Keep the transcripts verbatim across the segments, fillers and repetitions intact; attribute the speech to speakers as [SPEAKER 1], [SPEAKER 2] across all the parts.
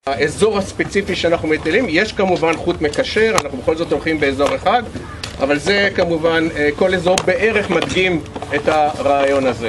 [SPEAKER 1] האזור הספציפי שאנחנו מטילים, יש כמובן חוט מקשר, אנחנו בכל זאת הולכים באזור אחד, אבל זה כמובן, כל אזור בערך מדגים את הרעיון הזה.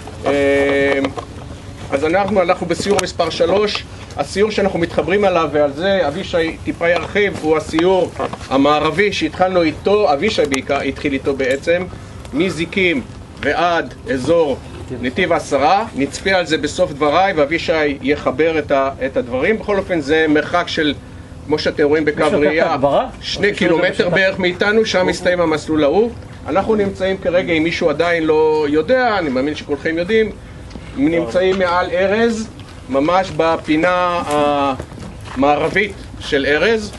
[SPEAKER 1] אז אנחנו, אנחנו בסיור מספר שלוש, הסיור שאנחנו מתחברים עליו, ועל זה אבישי טיפה ירחיב, הוא הסיור המערבי שהתחלנו איתו, אבישי בעיקר התחיל איתו בעצם, מזיקים ועד אזור נתיב העשרה. נצפה על זה בסוף דבריי, ואבישי יחבר את, ה, את הדברים. בכל אופן זה מרחק של, כמו שאתם רואים בקו ראייה, שני קילומטר בערך מאיתנו, שם מסתיים המסלול ההוא. אנחנו נמצאים כרגע, אם מישהו עדיין לא יודע, אני מאמין שכולכם יודעים, נמצאים מעל ארז, ממש בפינה המערבית של ארז,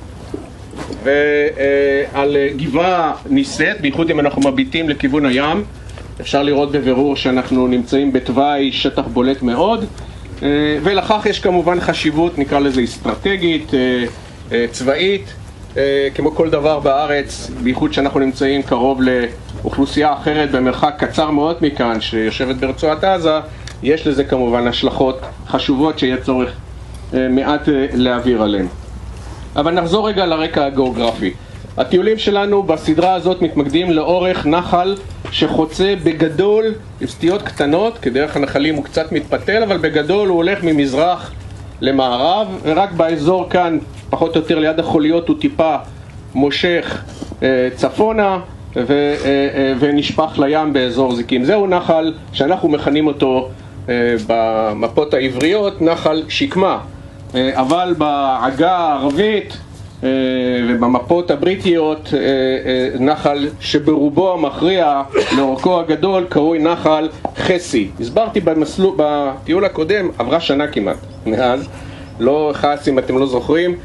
[SPEAKER 1] ועל גבעה נישאת, בייחוד אם אנחנו מביטים לכיוון הים, אפשר לראות בבירור שאנחנו נמצאים בתוואי שטח בולט מאוד, ולכך יש כמובן חשיבות, נקרא לזה אסטרטגית, צבאית, כמו כל דבר בארץ, בייחוד שאנחנו נמצאים קרוב לאוכלוסייה אחרת במרחק קצר מאוד מכאן שיושבת ברצועת עזה, יש לזה כמובן השלכות חשובות שיהיה צורך מעט להעביר עליהן. אבל נחזור רגע לרקע הגיאוגרפי. הטיולים שלנו בסדרה הזאת מתמקדים לאורך נחל שחוצה בגדול עם סטיות קטנות, כדרך הנחלים הוא קצת מתפתל, אבל בגדול הוא הולך ממזרח למערב, ורק באזור כאן, פחות או יותר ליד החוליות, הוא טיפה מושך אה, צפונה ו, אה, אה, ונשפך לים באזור זיקים. זהו נחל שאנחנו מכנים אותו אה, במפות העבריות נחל שקמה, אה, אבל בעגה הערבית ובמפות הבריטיות נחל שברובו המכריע לאורכו הגדול קרוי נחל חסי. הסברתי במסלול, בטיול הקודם, עברה שנה כמעט מאז, לא חס אם אתם לא זוכרים,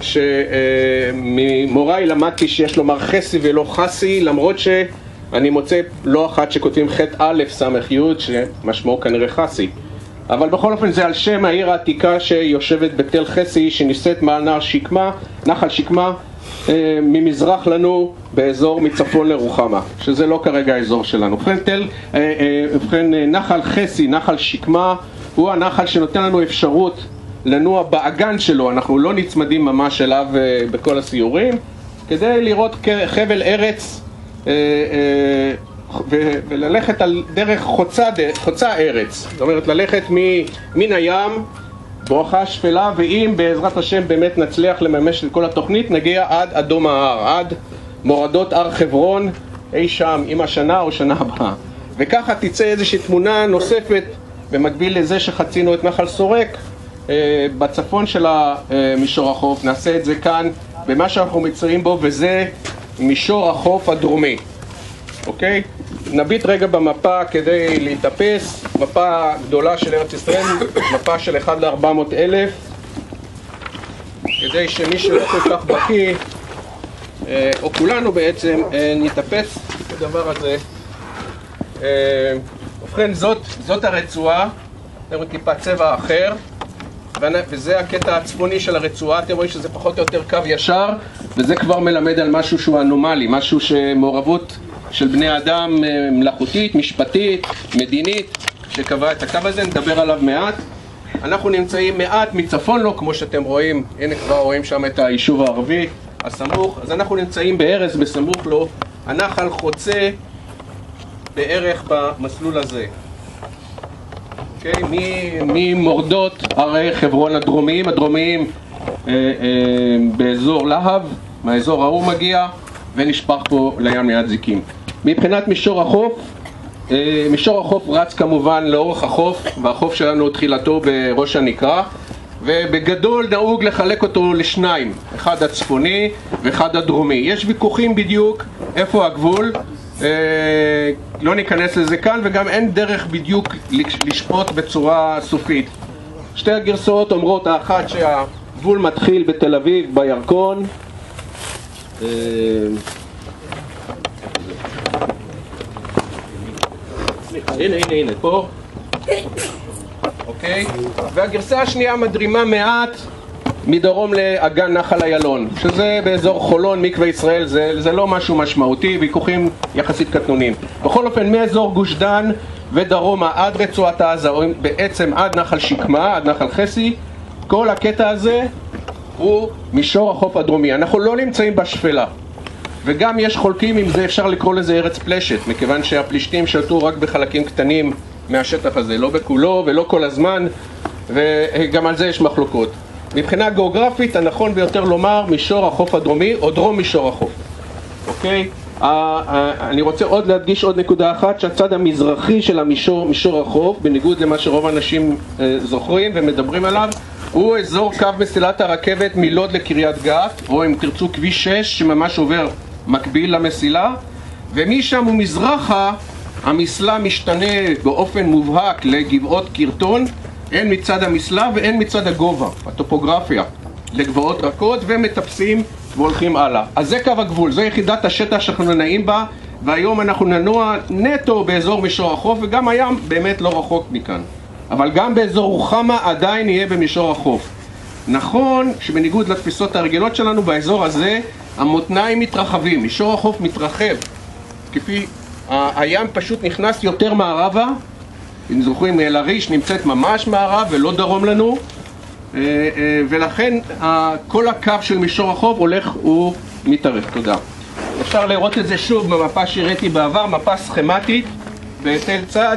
[SPEAKER 1] שממוריי למדתי שיש לומר חסי ולא חסי, למרות שאני מוצא לא אחת שכותבים חטא א' סמך י' שמשמעו כנראה חסי. אבל בכל אופן זה על שם העיר העתיקה שיושבת בתל חסי, שנישאת מעל נהר שקמה, נחל שקמה, אה, ממזרח לנו באזור מצפון לרוחמה, שזה לא כרגע האזור שלנו. ובכן, תל, אה, אה, ובכן נחל חסי, נחל שקמה, הוא הנחל שנותן לנו אפשרות לנוע באגן שלו, אנחנו לא נצמדים ממש אליו אה, בכל הסיורים, כדי לראות חבל ארץ, אה, אה, וללכת על דרך חוצה, חוצה ארץ, זאת אומרת ללכת מן הים ברוחה שפלה, ואם בעזרת השם באמת נצליח לממש את כל התוכנית נגיע עד אדום ההר, עד מורדות הר חברון אי שם עם השנה או שנה הבאה, וככה תצא איזושהי תמונה נוספת במקביל לזה שחצינו את נחל סורק בצפון של מישור החוף. נעשה את זה כאן במה שאנחנו מצרים בו, וזה מישור החוף הדרומי. אוקיי? נביט רגע במפה כדי להתאפס, מפה גדולה של ארץ ישראל, מפה של אחד לארבע מאות אלף, כדי שמי שלא כל כך בקיא, או כולנו בעצם, נתאפס את הדבר הזה. ובכן, זאת, זאת הרצועה, אתם רואים טיפה צבע אחר, וזה הקטע הצפוני של הרצועה, אתם רואים שזה פחות או יותר קו ישר, וזה כבר מלמד על משהו שהוא אנומלי, משהו שמעורבות של בני אדם מלאכותית, משפטית, מדינית, שקבע את הקו הזה, נדבר עליו מעט. אנחנו נמצאים מעט מצפון לו, כמו שאתם רואים, הנה כבר רואים שם את היישוב הערבי הסמוך, אז אנחנו נמצאים בארז בסמוך לו, הנחל חוצה בערך במסלול הזה. אוקיי? ממורדות הרי חברון הדרומיים, הדרומיים אה, אה, באזור להב, מהאזור ההוא מגיע, ונשפך פה לים ליד זיקים. מבחינת מישור החוף, מישור החוף רץ כמובן לאורך החוף, והחוף שלנו תחילתו בראש הנקרה, ובגדול נהוג לחלק אותו לשניים, אחד הצפוני ואחד הדרומי. יש ויכוחים בדיוק איפה הגבול, לא ניכנס לזה כאן, וגם אין דרך בדיוק לשפוט בצורה סופית. שתי הגרסאות אומרות, האחת שהגבול מתחיל בתל אביב בירקון, הנה, הנה, הנה, פה. אוקיי? והגרסה השנייה מדרימה מעט מדרום לאגן נחל איילון, שזה באזור חולון, מקווה ישראל, זה, זה לא משהו משמעותי, ויכוחים יחסית קטנונים. בכל אופן, מאזור גוש דן ודרומה עד רצועת עזה, או בעצם עד נחל שקמה, עד נחל חסי, כל הקטע הזה הוא מישור החוף הדרומי. אנחנו לא נמצאים בשפלה, וגם יש חולקים אם זה אפשר לקרוא לזה ארץ פלשת, מכיוון שהפלישתים שלטו רק בחלקים קטנים מהשטח הזה, לא בכולו ולא כל הזמן, וגם על זה יש מחלוקות. מבחינה גיאוגרפית הנכון ביותר לומר מישור החוף הדרומי או דרום מישור החוף. אוקיי? אני רוצה עוד להדגיש עוד נקודה אחת, שהצד המזרחי של המישור, מישור החוף, בניגוד למה שרוב האנשים זוכרים ומדברים עליו, הוא אזור קו מסילת הרכבת מלוד לקריית גת, או אם תרצו כביש שש שממש עובר מקביל למסילה, ומשם ומזרחה המסלה משתנה באופן מובהק לגבעות קרטון, הן מצד המסלה והן מצד הגובה, הטופוגרפיה, לגבעות רכות, ומטפסים והולכים הלאה. אז זה קו הגבול, זו יחידת השטח שאנחנו ננעים בה, והיום אנחנו ננוע נטו באזור מישור החוף, וגם הים באמת לא רחוק מכאן. אבל גם באזור רוחמה עדיין יהיה במישור החוף. נכון שבניגוד לתפיסות הרגילות שלנו, באזור הזה המותניים מתרחבים, מישור החוף מתרחב, כפי הים פשוט נכנס יותר מערבה. אם זוכרים, אל-עריש נמצאת ממש מערב ולא דרום לנו, ולכן כל הקו של מישור החוף הולך ומתארך. תודה. אפשר לראות את זה שוב במפה שהראיתי בעבר, מפה סכמטית בתל צד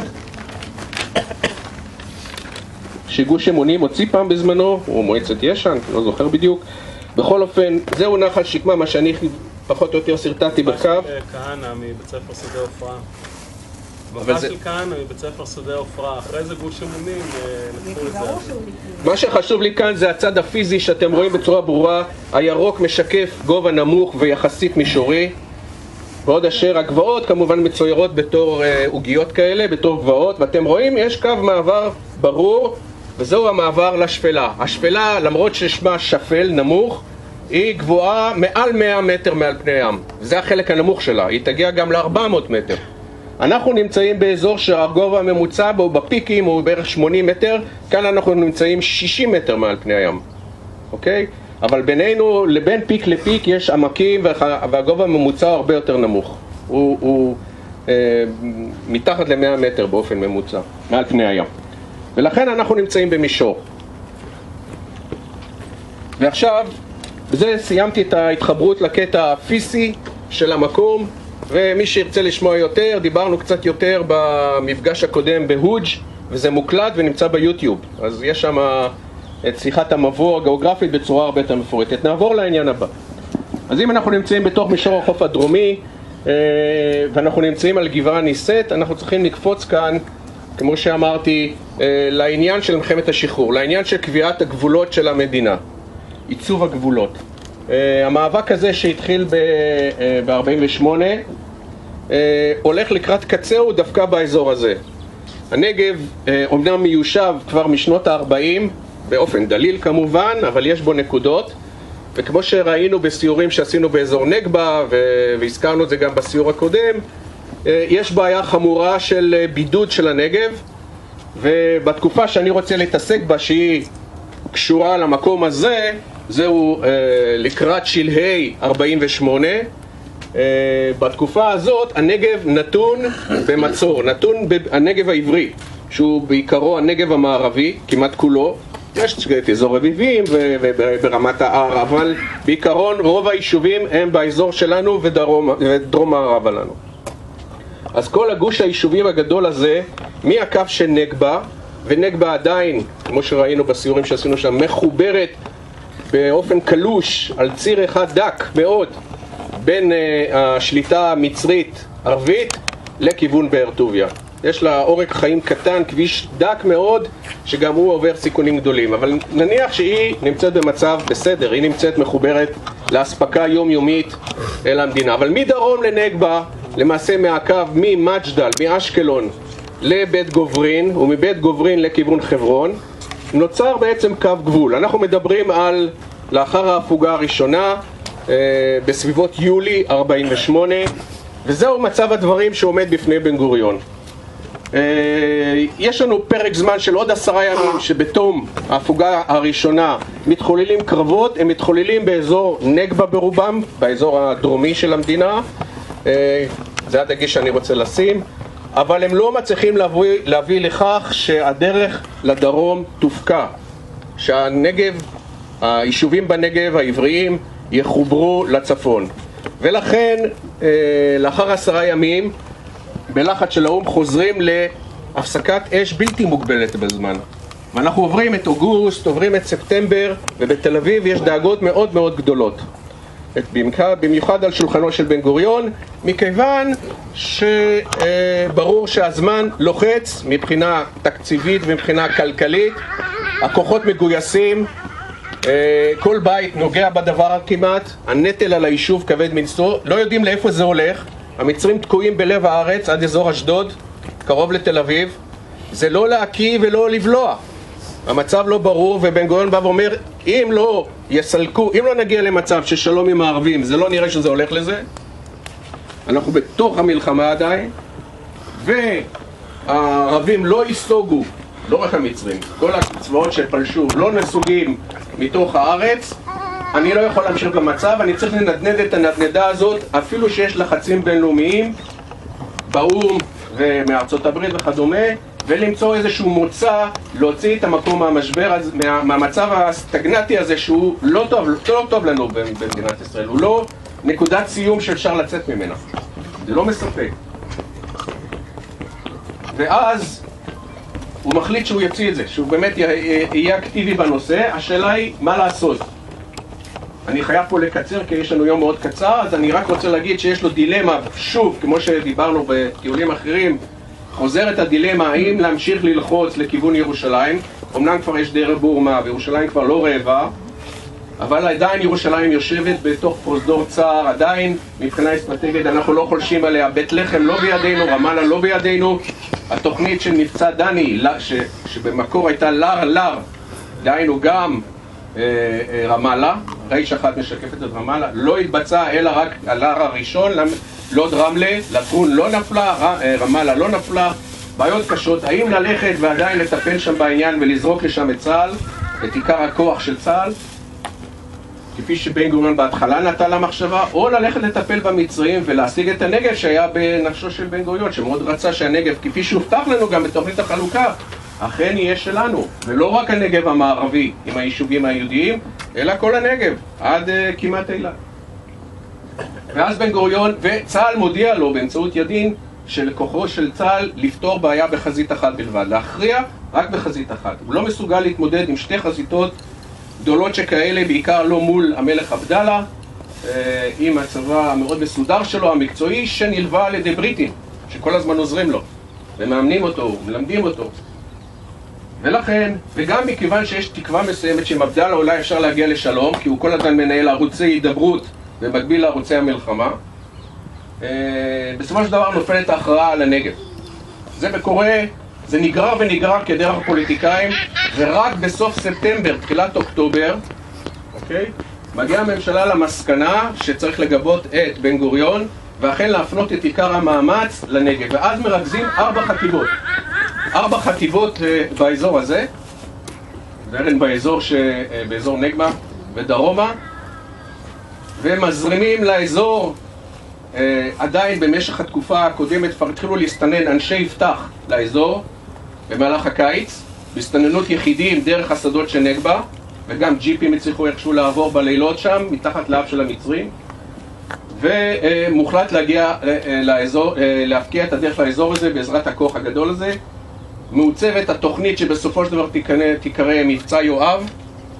[SPEAKER 1] שגוש אמונים הוציא פעם בזמנו, או מועצת יש"ן, לא זוכר בדיוק. בכל אופן, זהו נחל שקמה, מה שאני פחות או יותר סרטטתי בקו.
[SPEAKER 2] כהנא מבית ספר שדה עופרה. מפה של כהנא מבית ספר שדה עופרה, אחרי זה גוש אמונים לקחו את זה.
[SPEAKER 1] מה שחשוב לי כאן זה הצד הפיזי שאתם רואים בצורה ברורה. הירוק משקף גובה נמוך ויחסית מישורי, ועוד אשר הגבעות כמובן מצוירות בתור עוגיות כאלה, בתור גבעות, ואתם רואים יש קו מעבר ברור, וזהו המעבר לשפלה. השפלה, למרות ששמה שפל, נמוך, היא גבוהה מעל מאה מטר מעל פני הים. זה החלק הנמוך שלה, היא תגיע גם ל-ארבע מאות מטר. אנחנו נמצאים באזור שהגובה הממוצע בו בפיקים הוא בערך שמונים מטר, כאן אנחנו נמצאים שישים מטר מעל פני הים. אוקיי? אבל בינינו, לבין פיק לפיק יש עמקים, והגובה הממוצע הרבה יותר נמוך. הוא, הוא אה, מתחת ל-מאה מטר באופן ממוצע, מעל פני הים. ולכן אנחנו נמצאים במישור. ועכשיו, בזה סיימתי את ההתחברות לקטע הפיזי של המקום, ומי שירצה לשמוע יותר, דיברנו קצת יותר במפגש הקודם בהודג', וזה מוקלט ונמצא ביוטיוב. אז יש שם את שיחת המבוא הגיאוגרפית בצורה הרבה יותר מפורטת. נעבור לעניין הבא. אז אם אנחנו נמצאים בתוך מישור החוף הדרומי, ואנחנו נמצאים על גבעה נישאת, אנחנו צריכים לקפוץ כאן, כמו שאמרתי, לעניין של מלחמת השחרור, לעניין של קביעת הגבולות של המדינה, עיצוב הגבולות. המאבק הזה שהתחיל ב-ארבעים ושמונה הולך לקראת קצהו דווקא באזור הזה. הנגב אומנם מיושב כבר משנות ה-ארבעים, באופן דליל כמובן, אבל יש בו נקודות, וכמו שראינו בסיורים שעשינו באזור נגבה, והזכרנו את זה גם בסיור הקודם, יש בעיה חמורה של בידוד של הנגב, ובתקופה שאני רוצה להתעסק בה, שהיא קשורה למקום הזה, זהו אה, לקראת שלהי ארבעים ושמונה. אה, בתקופה הזאת הנגב נתון במצור, נתון בנגב העברי, שהוא בעיקרו הנגב המערבי, כמעט כולו. יש את אזור רביבים וברמת ההר, אבל בעיקרון רוב היישובים הם באזור שלנו ודרום, ודרום מערבה לנו. אז כל הגוש היישובים הגדול הזה, מהקו של נגבה, ונגבה עדיין, כמו שראינו בסיורים שעשינו שם, מחוברת באופן קלוש על ציר אחד דק מאוד בין uh, השליטה המצרית ערבית לכיוון באר טוביה. יש לה עורק חיים קטן, כביש דק מאוד, שגם הוא עובר סיכונים גדולים. אבל נניח שהיא נמצאת במצב בסדר, היא נמצאת מחוברת להספקה יומיומית אל המדינה. אבל מדרום לנגבה, למעשה מהקו ממג'דל, מאשקלון לבית גוברין, ומבית גוברין לכיוון חברון, נוצר בעצם קו גבול. אנחנו מדברים על לאחר ההפוגה הראשונה, אה, בסביבות יולי ארבעים ושמונה, וזהו מצב הדברים שעומד בפני בן גוריון. אה, יש לנו פרק זמן של עוד עשרה ימים שבתום ההפוגה הראשונה מתחוללים קרבות, הם מתחוללים באזור נגבה ברובם, באזור הדרומי של המדינה, אה, זה הדגש שאני רוצה לשים, אבל הם לא מצליחים להביא, להביא לכך שהדרך לדרום תופקע. שהנגב, היישובים בנגב העבריים יחוברו לצפון. ולכן לאחר עשרה ימים בלחץ של האו"ם חוזרים להפסקת אש בלתי מוגבלת בזמן. ואנחנו עוברים את אוגוסט, עוברים את ספטמבר, ובתל אביב יש דאגות מאוד מאוד גדולות. במיוחד על שולחנו של בן גוריון, מכיוון שברור שהזמן לוחץ מבחינה תקציבית ומבחינה כלכלית, הכוחות מגויסים, כל בית נוגע בדבר כמעט, הנטל על היישוב כבד מנשוא, לא יודעים לאיפה זה הולך, המצרים תקועים בלב הארץ עד אזור אשדוד, קרוב לתל אביב, זה לא להקיא ולא לבלוע, המצב לא ברור, ובן גוריון בא ואומר, אם לא יסלקו, אם לא נגיע למצב ששלום עם הערבים, זה לא נראה שזה הולך לזה, אנחנו בתוך המלחמה עדיין, והערבים לא יסוגו, לא רק המצרים, כל הצבאות שפלשו לא נסוגים מתוך הארץ, אני לא יכול להמשיך במצב, אני צריך לנדנד את הנדנדה הזאת, אפילו שיש לחצים בינלאומיים, באו"ם ומארצות הברית וכדומה, ולמצוא איזשהו מוצא, להוציא את המקום מהמשבר, מה, מהמצב הסטגנטי הזה שהוא לא טוב, לא טוב לנו במדינת ישראל, הוא לא נקודת סיום שאפשר לצאת ממנה, זה לא מספק. ואז הוא מחליט שהוא יוציא את זה, שהוא באמת יהיה אקטיבי בנושא, השאלה היא מה לעשות. אני חייב פה לקצר כי יש לנו יום מאוד קצר, אז אני רק רוצה להגיד שיש לו דילמה, שוב, כמו שדיברנו בטיולים אחרים, חוזרת הדילמה האם להמשיך ללחוץ לכיוון ירושלים, אמנם כבר יש דרך בורמה וירושלים כבר לא רעבה, אבל עדיין ירושלים יושבת בתוך פרוזדור צר, עדיין מבחינה אסטרטגית אנחנו לא חולשים עליה, בית לחם לא בידינו, רמאללה לא בידינו, התוכנית של מבצע דני, ש, שבמקור הייתה לר לר, דהיינו גם אה, אה, רמאללה, ריש אחת משקפת את רמאללה, לא התבצע אלא רק הלר הראשון, לוד רמלה, לטרון לא נפלה, רמאללה לא נפלה, בעיות קשות, האם ללכת ועדיין לטפל שם בעניין ולזרוק לשם את צה"ל, את עיקר הכוח של צה"ל, כפי שבן גוריון בהתחלה נטה למחשבה, או ללכת לטפל במצרים ולהשיג את הנגב שהיה בנפשו של בן גוריון, שמאוד רצה שהנגב, כפי שהובטח לנו גם בתוכנית החלוקה, אכן יהיה שלנו, ולא רק הנגב המערבי עם היישובים היהודיים, אלא כל הנגב, עד uh, כמעט אילת. ואז בן גוריון, וצה"ל מודיע לו באמצעות ידין של כוחו של צה"ל לפתור בעיה בחזית אחת בלבד, להכריע רק בחזית אחת. הוא לא מסוגל להתמודד עם שתי חזיתות גדולות שכאלה, בעיקר לא מול המלך עבדאללה, עם הצבא המאוד מסודר שלו, המקצועי, שנלווה על ידי בריטים, שכל הזמן עוזרים לו, ומאמנים אותו, מלמדים אותו. ולכן, וגם מכיוון שיש תקווה מסוימת שעם עבדאללה אולי אפשר להגיע לשלום, כי הוא כל הזמן מנהל ערוצי הידברות במקביל לערוצי המלחמה, בסופו של דבר נופלת ההכרעה על הנגב. זה קורה, זה נגרר ונגרר כדרך הפוליטיקאים, ורק בסוף ספטמבר, תחילת אוקטובר, אוקיי? מגיעה הממשלה למסקנה שצריך לגבות את בן גוריון, ואכן להפנות את עיקר המאמץ לנגב. ואז מרכזים ארבע חטיבות. ארבע חטיבות באזור הזה, בערן באזור, ש... באזור נגבה ודרומה, ומזרימים לאזור, אה, עדיין במשך התקופה הקודמת כבר התחילו להסתנן אנשי יפתח לאזור במהלך הקיץ, בהסתננות יחידים דרך השדות של נגבה, וגם ג'יפים הצליחו איכשהו לעבור בלילות שם, מתחת לאף של המצרים, ומוחלט להגיע לאזור, להפקיע את הדרך לאזור הזה בעזרת הכוח הגדול הזה. מעוצבת התוכנית שבסופו של דבר תיקרא מבצע יואב,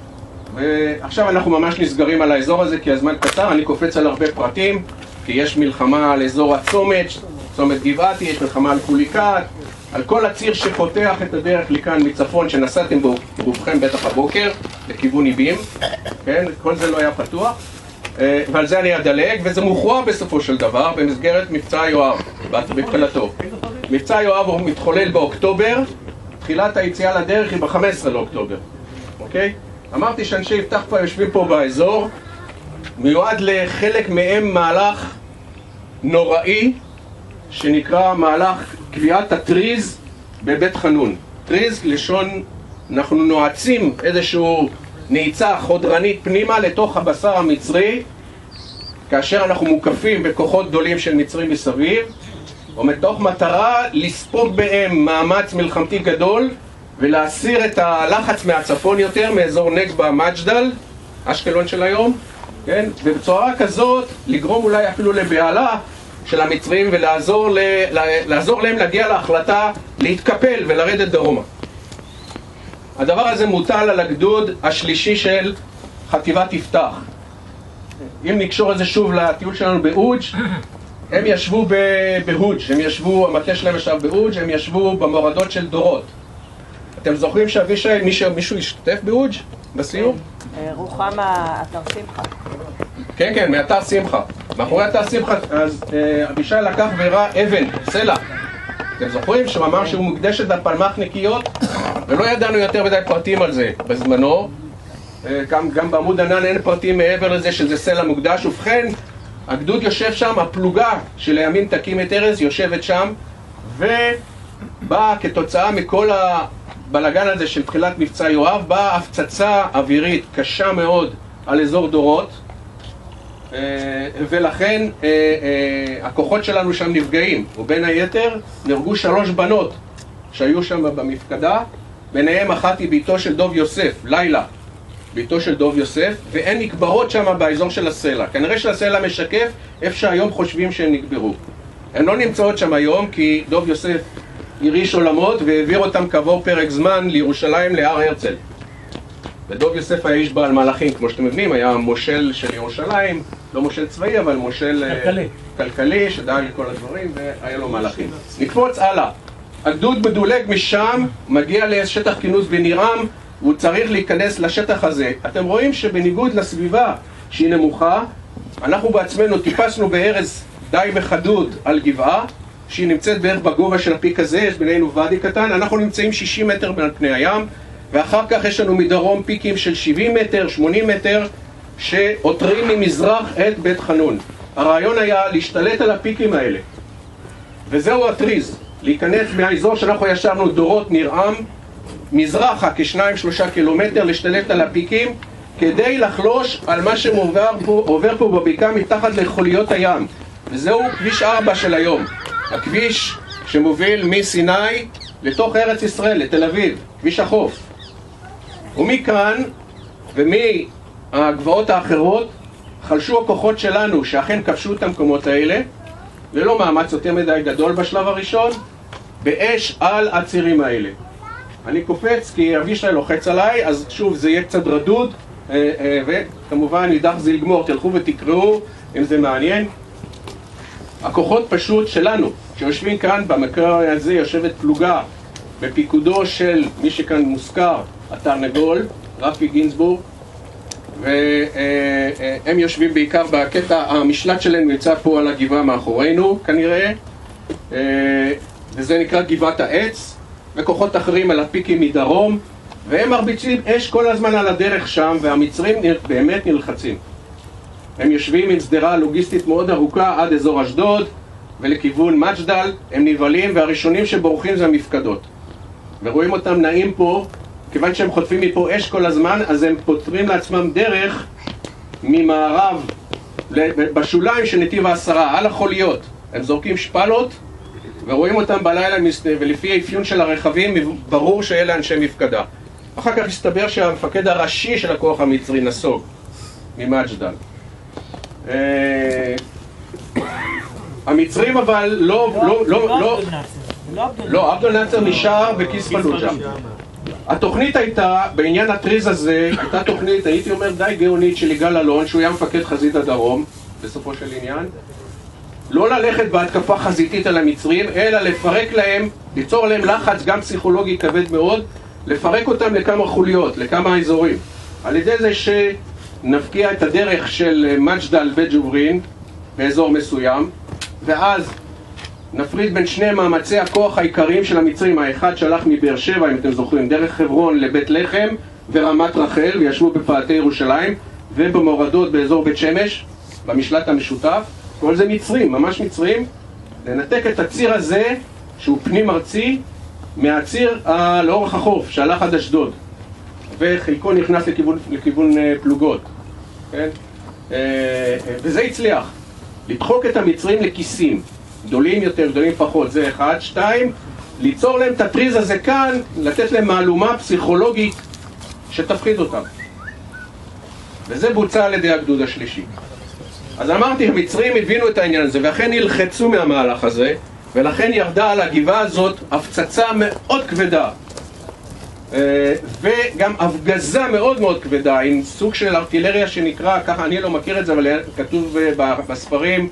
[SPEAKER 1] ועכשיו אנחנו ממש נסגרים על האזור הזה כי הזמן קצר, אני קופץ על הרבה פרטים, כי יש מלחמה על אזור הצומת, צומת גבעתי, יש מלחמה על קוליקת, על כל הציר שפותח את הדרך לכאן מצפון שנסעתם בו, רובכם בטח הבוקר, לכיוון איבים, כן? כל זה לא היה פתוח, ועל זה אני אדלג, וזה מוכרע בסופו של דבר במסגרת מבצע יואב, בתחילתו. מבצע יואב הוא מתחולל באוקטובר, תחילת היציאה לדרך היא ב-חמישה עשר לאוקטובר, אוקיי? אמרתי שאנשי יפתח כבר יושבים פה באזור, מיועד לחלק מהם מהלך נוראי, שנקרא מהלך קביעת הטריז בבית חנון. טריז, לשון, אנחנו נועצים איזשהו נעיצה חודרנית פנימה לתוך הבשר המצרי, כאשר אנחנו מוקפים בכוחות גדולים של מצרים מסביב, ומתוך מטרה לספוג בהם מאמץ מלחמתי גדול, ולהסיר את הלחץ מהצפון יותר, מאזור נגבה, מג'דל, אשקלון של היום, כן? ובצורה כזאת לגרום אולי אפילו לבעלה של המצרים ולעזור ל... לעזור להם להגיע להחלטה להתקפל ולרדת דרומה. הדבר הזה מוטל על הגדוד השלישי של חטיבת יפתח. אם נקשור את זה שוב לטיול שלנו באוג', הם ישבו בהוג', הם ישבו, המטה שלהם ישב בהוג', הם ישבו במורדות של דורות. אתם זוכרים שאבישי, מישהו, מישהו השתתף בהוג' בסיור?
[SPEAKER 3] רוחמה, אתר שמחה.
[SPEAKER 1] כן, כן, מאתר שמחה. מאחורי אתר שמחה, אז אבישי לקח והראה אבן, סלע. אתם זוכרים שהוא אמר שהוא מוקדשת לפלמ"ח נקיות? ולא ידענו יותר מדי פרטים על זה בזמנו. גם, גם בעמוד ענן אין פרטים מעבר לזה שזה סלע מוקדש. ובכן, הגדוד יושב שם, הפלוגה שלימים תקים את ארז יושבת שם, ובאה כתוצאה מכל הבלגן הזה של תחילת מבצע יואב, באה הפצצה אווירית קשה מאוד על אזור דורות, ולכן הכוחות שלנו שם נפגעים, ובין היתר נהרגו שלוש בנות שהיו שם במפקדה, ביניהם אחת היא ביתו של דוב יוסף, לילה, ביתו של דוב יוסף, ואין נקברות שם באזור של הסלע. כנראה שהסלע משקף איפה שהיום חושבים שהם נקברו. הן לא נמצאות שם היום כי דוב יוסף הריש עולמות והעביר אותם כעבור פרק זמן לירושלים, להר הרצל. ודוב יוסף היה איש בעל מלאכים, כמו שאתם מבינים, היה מושל של ירושלים, לא מושל צבאי, אבל מושל כלכלי, כלכלי שדאג לכל הדברים, והיה לו מלאכים. נקפוץ הלאה. הגדוד מדולג משם, מגיע לשטח כינוס בנירם, והוא צריך להיכנס לשטח הזה. אתם רואים שבניגוד לסביבה שהיא נמוכה, אנחנו בעצמנו טיפסנו בארז די מחדוד על גבעה, שהיא נמצאת בערך בגובה של הפיק הזה, יש בינינו ואדי קטן, אנחנו נמצאים שישים מטר מעל פני הים, ואחר כך יש לנו מדרום פיקים של שבעים מטר, שמונים מטר, שעותרים ממזרח את בית חנון. הרעיון היה להשתלט על הפיקים האלה. וזהו הטריז, להיכנס מהאזור שאנחנו ישבנו דורות נרעם, מזרחה כשניים שלושה קילומטר, להשתלט על הפיקים, כדי לחלוש על מה שעובר פה, עובר פה בבקעה מתחת לחוליות הים. וזהו כביש ארבע של היום. הכביש שמוביל מסיני לתוך ארץ ישראל, לתל אביב, כביש החוף. ומכאן ומהגבעות האחרות חלשו הכוחות שלנו שאכן כבשו את המקומות האלה, ללא מאמץ יותר מדי גדול בשלב הראשון, באש על הצירים האלה. אני קופץ כי אבישי לוחץ עליי, אז שוב זה יהיה קצת רדוד, וכמובן נידח זה לגמור, תלכו ותקראו אם זה מעניין. הכוחות פשוט שלנו, שיושבים כאן, במקרה הזה יושבת פלוגה בפיקודו של מי שכאן מוזכר, התרנגול, רפי גינזבורג, והם יושבים בעיקר בקטע, המשלט שלנו יצא פה על הגבעה מאחורינו כנראה, וזה נקרא גבעת העץ, וכוחות אחרים על הפיקים מדרום, והם מרביצים אש כל הזמן על הדרך שם, והמצרים באמת נלחצים. הם יושבים עם סדרה לוגיסטית מאוד ארוכה עד אזור אשדוד ולכיוון מג'דל, הם נבלים, והראשונים שבורחים זה המפקדות. ורואים אותם נעים פה, כיוון שהם חוטפים מפה אש כל הזמן, אז הם פותרים לעצמם דרך ממערב בשוליים של נתיב העשרה, על החוליות. הם זורקים שפלות ורואים אותם בלילה, ולפי האפיון של הרכבים ברור שאלה אנשי מפקדה. אחר כך הסתבר שהמפקד הראשי של הכוח המצרי נסוג ממג'דל. המצרים אבל לא, לא, לא, לא, לא, עבדול נאצר נשאר בכיס פלוג'ה. התוכנית הייתה, בעניין הטריז הזה, הייתה תוכנית, הייתי אומר די גאונית של יגאל אלון, שהוא היה מפקד חזית הדרום, בסופו של עניין, לא ללכת בהתקפה חזיתית על המצרים, אלא לפרק להם, ליצור להם לחץ גם פסיכולוגי כבד מאוד, לפרק אותם לכמה חוליות, לכמה אזורים. על ידי זה שנפקיע את הדרך של מג'דל וג'וברין באזור מסוים, ואז נפריד בין שני מאמצי הכוח העיקריים של המצרים. האחד שלח מבאר שבע, אם אתם זוכרים, דרך חברון לבית לחם ורמת רחל, וישבו בפאתי ירושלים, ובמורדות באזור בית שמש, במשלט המשותף. כל זה מצרים, ממש מצרים. לנתק את הציר הזה, שהוא פנים ארצי, מהציר ה... לאורך החוף, שהלך עד אשדוד. וחלקו נכנס לכיוון, לכיוון פלוגות. כן? וזה הצליח. לדחוק את המצרים לכיסים. גדולים יותר, גדולים פחות, זה אחד. שתיים, ליצור להם את הטריז הזה כאן, לתת להם מהלומה פסיכולוגית שתפחיד אותם. וזה בוצע על ידי הגדוד השלישי. אז אמרתי, המצרים הבינו את העניין הזה, ואכן נלחצו מהמהלך הזה, ולכן ירדה על הגבעה הזאת הפצצה מאוד כבדה. וגם הפגזה מאוד מאוד כבדה, עם סוג של ארטילריה שנקרא, ככה אני לא מכיר את זה, אבל כתוב בספרים,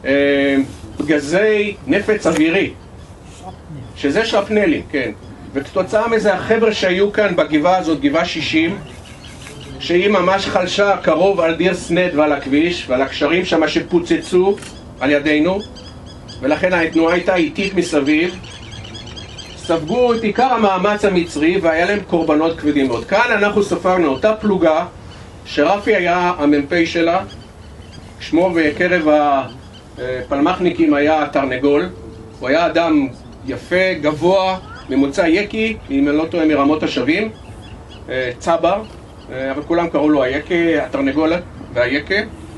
[SPEAKER 1] פגזי נפץ אווירי, שזה שרפנלים, כן. וכתוצאה מזה החבר'ה שהיו כאן בגבעה הזאת, גבעה שישים, שהיא ממש חלשה קרוב על דיר סנד ועל הכביש ועל הקשרים שם שפוצצו על ידינו, ולכן התנועה הייתה איטית מסביב, ספגו את עיקר המאמץ המצרי והיה להם קורבנות כבדים מאוד. כאן אנחנו ספרנו אותה פלוגה שרפי היה המ"פ שלה, שמו בקרב הפלמחניקים היה תרנגול, הוא היה אדם יפה, גבוה, ממוצא יקי, אם אני לא טועה מרמות השבים, צבר, אבל כולם קראו לו היקה, התרנגול והיקה,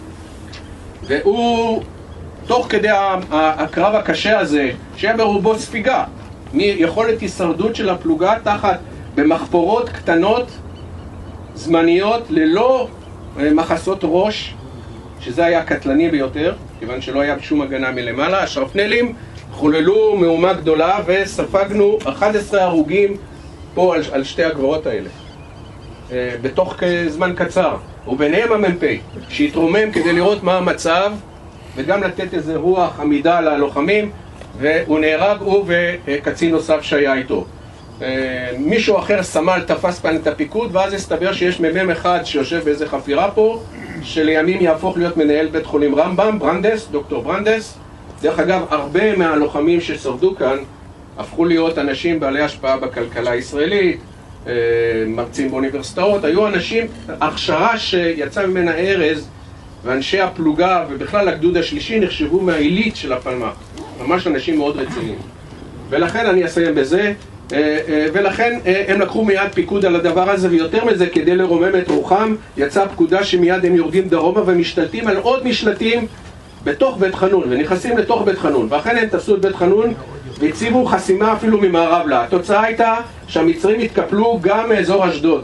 [SPEAKER 1] והוא תוך כדי הקרב הקשה הזה, שהיה ברובו ספיגה, מיכולת הישרדות של הפלוגה תחת במחפורות קטנות, זמניות, ללא מחסות ראש, שזה היה קטלני ביותר, כיוון שלא היה שום הגנה מלמעלה. השרפנלים חוללו מהומה גדולה וספגנו אחד עשר הרוגים פה על, על שתי הגבעות האלה, בתוך זמן קצר, וביניהם המ"פ שהתרומם כדי לראות מה המצב וגם לתת איזה רוח עמידה ללוחמים, והוא נהרג, הוא וקצין נוסף שהיה איתו. מישהו אחר סמל תפס פעם את הפיקוד, ואז הסתבר שיש מ"מ אחד שיושב באיזה חפירה פה, שלימים יהפוך להיות מנהל בית חולים רמב"ם, ברנדס, דוקטור ברנדס. דרך אגב, הרבה מהלוחמים ששרדו כאן הפכו להיות אנשים בעלי השפעה בכלכלה הישראלית, מרצים באוניברסיטאות, היו אנשים, הכשרה שיצא ממנה ארז, ואנשי הפלוגה ובכלל הגדוד השלישי נחשבו מהעילית של הפלמ"ח, ממש אנשים מאוד רציניים. ולכן אני אסיים בזה, ולכן הם לקחו מיד פיקוד על הדבר הזה, ויותר מזה, כדי לרומם את רוחם, יצאה פקודה שמיד הם יורדים דרומה ומשתלטים על עוד משלטים בתוך בית חנון, ונכנסים לתוך בית חנון, ואכן הם תפסו את בית חנון והציבו חסימה אפילו ממערב לה. התוצאה הייתה שהמצרים התקפלו גם מאזור אשדוד.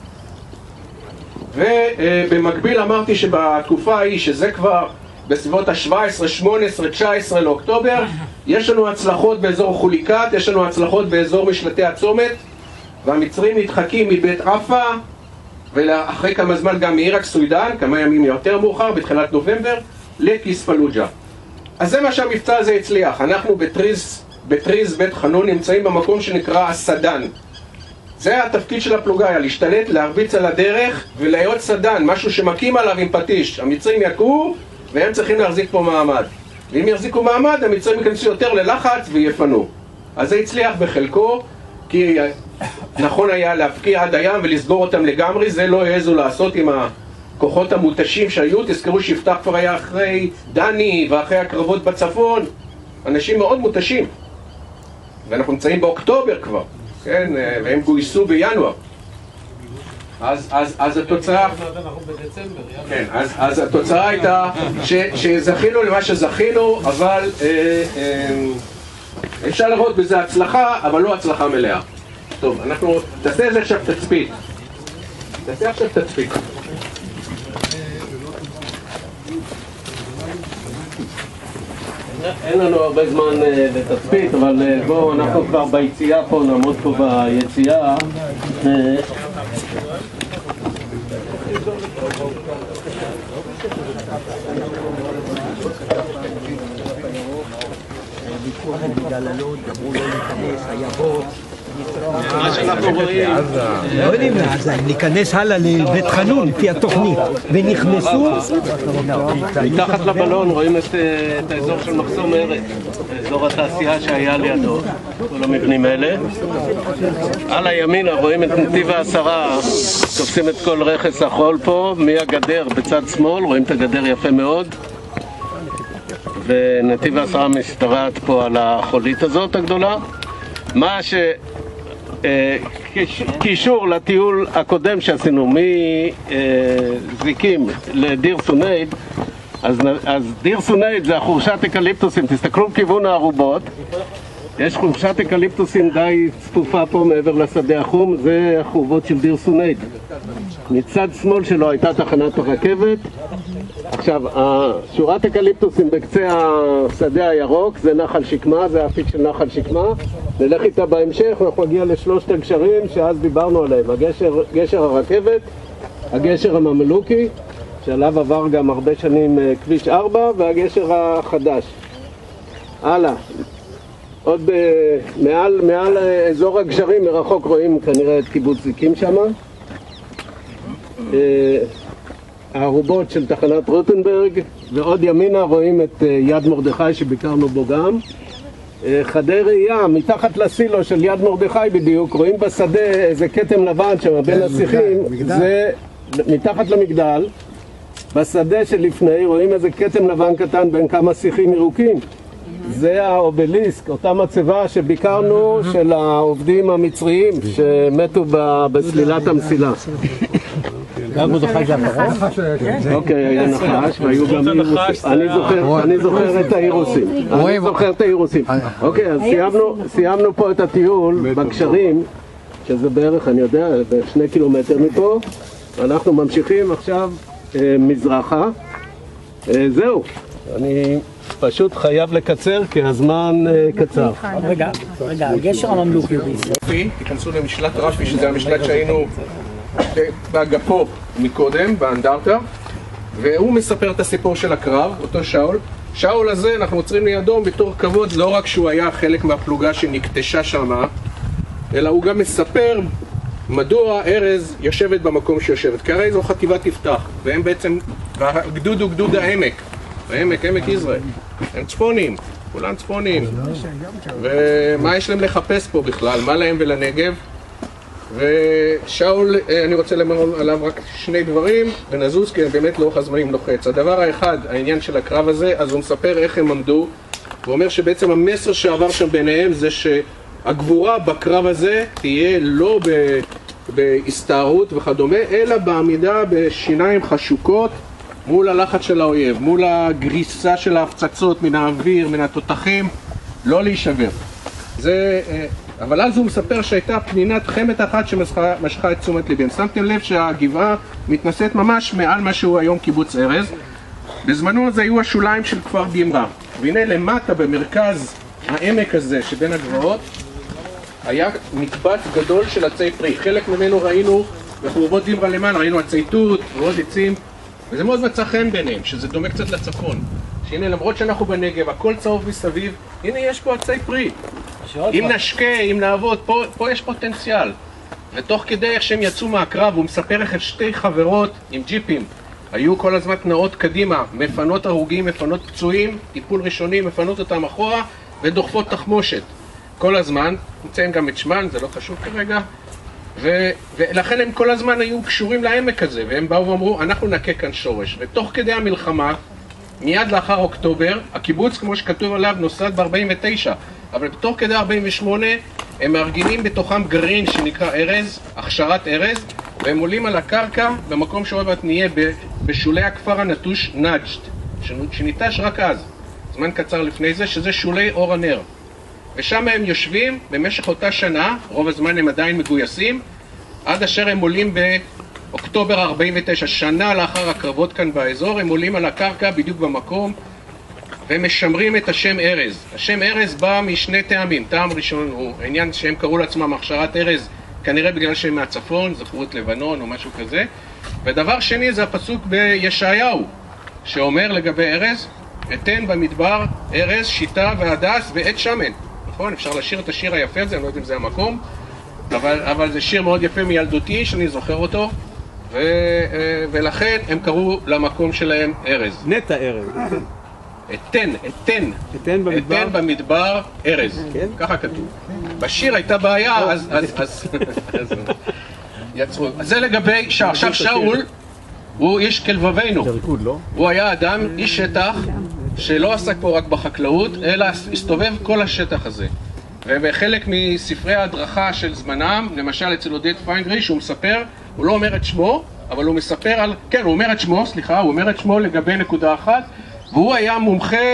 [SPEAKER 1] ובמקביל אמרתי שבתקופה ההיא, שזה כבר בסביבות ה-שבע עשרה, שמונה עשרה, תשע עשרה לאוקטובר, יש לנו הצלחות באזור חוליקת, יש לנו הצלחות באזור משלטי הצומת, והמצרים נדחקים מבית רפה, ואחרי כמה זמן גם מעיראק סוידן, כמה ימים יותר מאוחר, בתחילת נובמבר, לכיס פלוג'ה. אז זה מה שהמבצע הזה הצליח. אנחנו בטריז, בטריז בית חנון נמצאים במקום שנקרא הסדן. זה התפקיד של הפלוגה, היה להשתלט, להרביץ על הדרך ולהיות סדן, משהו שמקים עליו עם פטיש. המצרים יקרו והם צריכים להחזיק פה מעמד. ואם יחזיקו מעמד, המצרים ייכנסו יותר ללחץ ויפנו. אז זה הצליח בחלקו, כי נכון היה להפקיע עד הים ולסגור אותם לגמרי, זה לא העזו לעשות עם הכוחות המותשים שהיו. תזכרו שיפתח כבר היה אחרי דני ואחרי הקרבות בצפון, אנשים מאוד מותשים. ואנחנו נמצאים באוקטובר כבר. כן, והם גויסו בינואר. אז, אז, אז התוצאה...
[SPEAKER 2] אנחנו בדצמבר,
[SPEAKER 1] כן, אז, אז התוצאה הייתה ש, שזכינו למה שזכינו, אבל אה, אה, אפשר לראות בזה הצלחה, אבל לא הצלחה מלאה. טוב, אנחנו... תעשה איזה עכשיו תצפית. תעשה עכשיו תצפית.
[SPEAKER 2] אין לנו הרבה זמן לתצפית, אבל בואו, אנחנו כבר ביציאה פה, נעמוד פה ביציאה. מה שאנחנו רואים,
[SPEAKER 4] לא יודעים לעזה, אם ניכנס הלאה לבית חנון לפי התוכנית ונכנסו
[SPEAKER 2] מתחת לבלון רואים את האזור של מחסום ארץ, אזור התעשייה שהיה לידו, כל המבנים האלה. על הימינה רואים את נתיב העשרה, תופסים את כל רכס החול פה, מהגדר בצד שמאל, רואים את הגדר יפה מאוד, ונתיב העשרה משתרעת פה על החולית הזאת הגדולה. מה ש... קישור לטיול הקודם שעשינו מזיקים לדיר סונייד, אז, אז דיר סונייד זה החורשת אקליפטוסים. תסתכלו בכיוון הערובות, יש חורשת אקליפטוסים די צפופה פה מעבר לשדה החום, זה החורבות של דיר סונייד. מצד שמאל שלו הייתה תחנת הרכבת. עכשיו, שורת אקליפטוסים בקצה השדה הירוק זה נחל שקמה, זה האפיק של נחל שקמה. נלך איתה בהמשך, אנחנו נגיע לשלושת הגשרים שאז דיברנו עליהם. הגשר, גשר הרכבת, הגשר הממלוכי, שעליו עבר גם הרבה שנים כביש ארבע, והגשר החדש. הלאה. עוד uh, מעל, מעל uh, אזור הגשרים מרחוק רואים כנראה את קיבוץ זיקים שם. Uh, הערובות של תחנת רוטנברג, ועוד ימינה רואים את uh, יד מרדכי שביקרנו בו גם. Uh, חדי ראייה, מתחת לסילו של יד מרדכי בדיוק, רואים בשדה איזה כתם לבן שם בין השיחים, זה מתחת למגדל. בשדה שלפני רואים איזה כתם לבן קטן בין כמה שיחים ירוקים. זה האובליסק, אותה מצבה שביקרנו של העובדים המצריים שמתו בסלילת המסילה.
[SPEAKER 4] גם מרדכי זה אחרון?
[SPEAKER 2] אוקיי, היה נחש והיו גם אירוסים. אני זוכר את האירוסים. אני זוכר את האירוסים. אוקיי, אז סיימנו פה את הטיול בגשרים, שזה בערך, אני יודע, בשני קילומטר מפה. אנחנו ממשיכים עכשיו מזרחה. זהו, אני פשוט חייב לקצר כי הזמן קצר.
[SPEAKER 4] רגע, רגע, הגשר הממלוכי בישראל.
[SPEAKER 1] תיכנסו למשלט רשב"י, שזה המשלט שהיינו באגפו מקודם, באנדרטה, והוא מספר את הסיפור של הקרב, אותו שאול. שאול הזה, אנחנו עוצרים לידו בתור כבוד, לא רק שהוא היה חלק מהפלוגה שנקטשה שמה, אלא הוא גם מספר מדוע ארז יושבת במקום שיושבת. כי הרי זו חטיבת יפתח, והם בעצם, והגדוד הוא גדוד העמק, העמק, עמק יזרעאל. הם צפונים, כולם צפונים. ומה יש להם לחפש פה בכלל? מה להם ולנגב? ושאול, אני רוצה לומר עליו רק שני דברים, ונזוז כי באמת לאורך הזמנים לוחץ. הדבר האחד, העניין של הקרב הזה, אז הוא מספר איך הם עמדו, הוא אומר שבעצם המסר שעבר שם ביניהם זה שהגבורה בקרב הזה תהיה לא ב... בהסתערות וכדומה, אלא בעמידה בשיניים חשוקות מול הלחץ של האויב, מול הגריסה של ההפצצות מן האוויר, מן התותחים, לא להישבר. זה... אבל אז הוא מספר שהייתה פנינת חמת אחת שמשכה את תשומת ליבם. שמתם לב שהגבעה מתנשאת ממש מעל מה שהוא היום קיבוץ ארז. בזמנו הזה היו השוליים של כפר דימרה. והנה למטה במרכז העמק הזה שבין הגבעות היה מקבץ גדול של עצי פרי. חלק ממנו ראינו בחורבות דימרה למעלה, ראינו עצי תות ועוד עצים. וזה מאוד מצא חן ביניהם, שזה דומה קצת לצפון. שהנה למרות שאנחנו בנגב, הכל צהוב מסביב, הנה יש פה עצי פרי. אם נשקה, אם נעבוד, פה, פה יש פוטנציאל. ותוך כדי איך שהם יצאו מהקרב, הוא מספר איך שתי חברות עם ג'יפים היו כל הזמן תנועות קדימה, מפנות הרוגים, מפנות פצועים, טיפול ראשוני, מפנות אותם אחורה ודוחפות תחמושת. כל הזמן, נציין גם את שמן, זה לא חשוב כרגע. ו, ולכן הם כל הזמן היו קשורים לעמק הזה, והם באו ואמרו, אנחנו נקה כאן שורש. ותוך כדי המלחמה, מיד לאחר אוקטובר, הקיבוץ, כמו שכתוב עליו, נוסד ב-ארבעים ותשע, אבל בתוך כדי ארבעים ושמונה הם מארגנים בתוכם גרעין שנקרא ארז, הכשרת ארז, והם עולים על הקרקע במקום שעוד מעט נהיה בשולי הכפר הנטוש נג'ד, שניטש רק אז, זמן קצר לפני זה, שזה שולי אור הנר. ושם הם יושבים במשך אותה שנה, רוב הזמן הם עדיין מגויסים, עד אשר הם עולים באוקטובר ארבעים ותשע, שנה לאחר הקרבות כאן באזור, הם עולים על הקרקע בדיוק במקום, והם משמרים את השם ארז. השם ארז בא משני טעמים. טעם ראשון הוא העניין שהם קראו לעצמם הכשרת ארז, כנראה בגלל שהם מהצפון, זכרו את לבנון או משהו כזה. ודבר שני זה הפסוק בישעיהו, שאומר לגבי ארז, אתן במדבר ארז, שיטה והדס ועט שמן. נכון? אפשר לשיר את השיר היפה הזה, אני לא יודע אם זה המקום, אבל, אבל זה שיר מאוד יפה מילדותי, שאני זוכר אותו, ו, ולכן הם קראו למקום שלהם ארז.
[SPEAKER 5] נטע ארז.
[SPEAKER 1] אתן, אתן,
[SPEAKER 5] אתן במדבר,
[SPEAKER 1] אתן במדבר ארז,
[SPEAKER 5] כן?
[SPEAKER 1] ככה כתוב. בשיר הייתה בעיה, אז, אז, אז, אז יצרו. אז זה לגבי שאול. עכשיו שאול הוא איש כלבבינו. הוא היה אדם, איש שטח, שלא עסק פה רק בחקלאות, אלא הסתובב כל השטח הזה. ובחלק מספרי ההדרכה של זמנם, למשל אצל עודד פיינגריש, הוא מספר, הוא לא אומר את שמו, אבל הוא מספר על, כן, הוא אומר את שמו, סליחה, הוא אומר את שמו לגבי נקודה אחת, והוא היה מומחה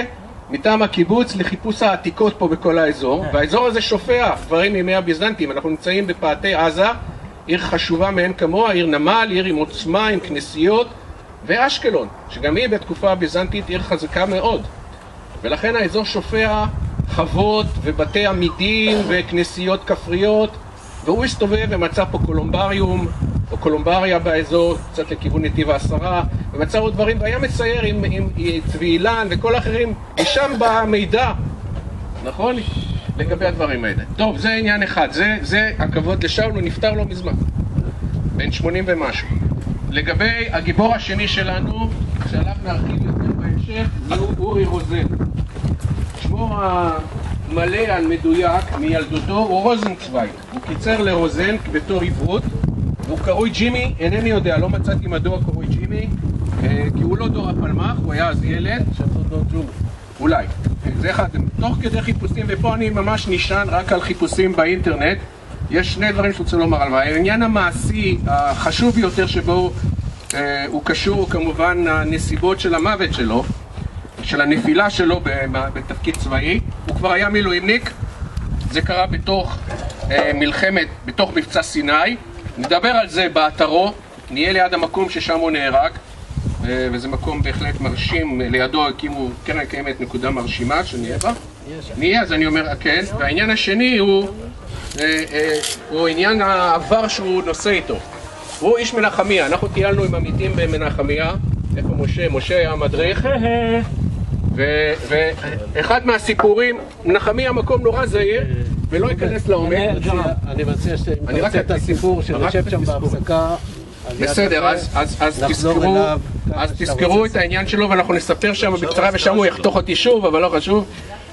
[SPEAKER 1] מטעם הקיבוץ לחיפוש העתיקות פה בכל האזור, והאזור הזה שופע דברים מימי הביזנטים. אנחנו נמצאים בפאתי עזה, עיר חשובה מאין כמוה, עיר נמל, עיר עם עוצמה, עם כנסיות, ואשקלון, שגם היא בתקופה הביזנטית עיר חזקה מאוד. ולכן האזור שופע חוות ובתי עמידים וכנסיות כפריות, והוא הסתובב ומצא פה קולומבריום, או קולומבריה באזור, קצת לכיוון נתיב העשרה, ומצא עוד דברים, והיה מצייר עם, עם, עם צבי אילן וכל האחרים, ושם בא מידע, נכון? לגבי הדברים האלה. טוב, זה עניין אחד, זה, זה הכבוד לשאול, הוא נפטר לא מזמן, בן שמונים ומשהו. לגבי הגיבור השני שלנו, שעליו נרחיב יותר בהמשך, הוא אורי רוזן. שמו המלא המדויק מילדותו הוא רוזנצוויג. הוא קיצר לרוזן בתור עברות, והוא קרוי ג'ימי, אינני יודע, לא מצאתי מדוע קרוי ג'ימי, כי הוא לא דור הפלמ"ח, הוא היה אז ילד, אולי. זה אחד, תוך כדי חיפושים, ופה אני ממש נשען רק על חיפושים באינטרנט, יש שני דברים שרוצה לומר על מה. העניין המעשי החשוב ביותר שבו אה, הוא קשור כמובן הנסיבות של המוות שלו, של הנפילה שלו בתפקיד צבאי. הוא כבר היה מילואימניק, זה קרה בתוך אה, מלחמת, בתוך מבצע סיני. נדבר על זה באתרו, נהיה ליד המקום ששם הוא נהרג, אה, וזה מקום בהחלט מרשים, לידו הקימו קרן קיימת נקודה מרשימה שנהיה בה. נהיה, אז אני אומר, כן. והעניין השני הוא הוא עניין העבר שהוא נושא איתו. הוא איש מנחמיה, אנחנו טיילנו עם עמיתים במנחמיה. איפה משה? משה היה המדריך. ואחד מהסיפורים, מנחמיה מקום נורא זהיר ולא ייכנס לעומק.
[SPEAKER 2] אני מציע שנרצה את הסיפור שנשב שם בהפסקה.
[SPEAKER 1] בסדר, אז תזכרו אז תזכרו את העניין שלו ואנחנו נספר שם בקצרה, ושם הוא יחתוך אותי שוב, אבל לא חשוב.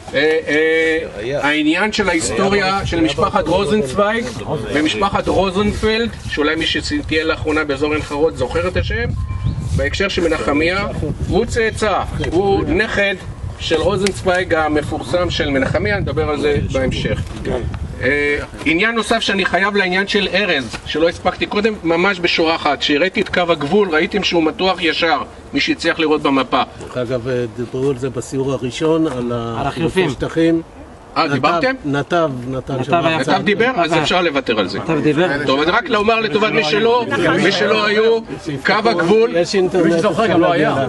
[SPEAKER 1] העניין של ההיסטוריה של משפחת רוזנצוויג ומשפחת רוזנפלד, שאולי מי שתהיה לאחרונה באזור עין חרוד זוכר את השם, בהקשר של מנחמיה, הוא צאצא, הוא נכד של רוזנצוויג המפורסם של מנחמיה, נדבר על זה בהמשך. עניין נוסף שאני חייב לעניין של ארז, שלא הספקתי קודם, ממש בשורה אחת, שהראיתי את קו הגבול, ראיתם שהוא מתוח ישר, מי שהצליח לראות במפה.
[SPEAKER 2] אגב, דיברו על זה בסיור הראשון, על החילופי שטחים.
[SPEAKER 1] אה, דיברתם?
[SPEAKER 2] נתב, נתב שם.
[SPEAKER 1] נתב דיבר? אז אפשר לוותר על זה. נתב דיבר. טוב, אז רק לומר לטובת מי שלא, מי שלא היו, קו הגבול...
[SPEAKER 2] יש אינטרנט. גם לא היה.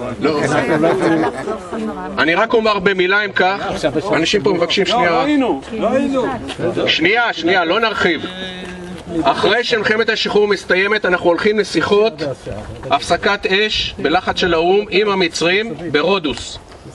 [SPEAKER 1] אני רק אומר במילה אם כך, אנשים פה מבקשים שנייה...
[SPEAKER 5] לא היינו, לא היינו.
[SPEAKER 1] שנייה, שנייה, לא נרחיב. אחרי שמלחמת השחרור מסתיימת, אנחנו הולכים לשיחות, הפסקת אש בלחץ של האו"ם עם המצרים ברודוס.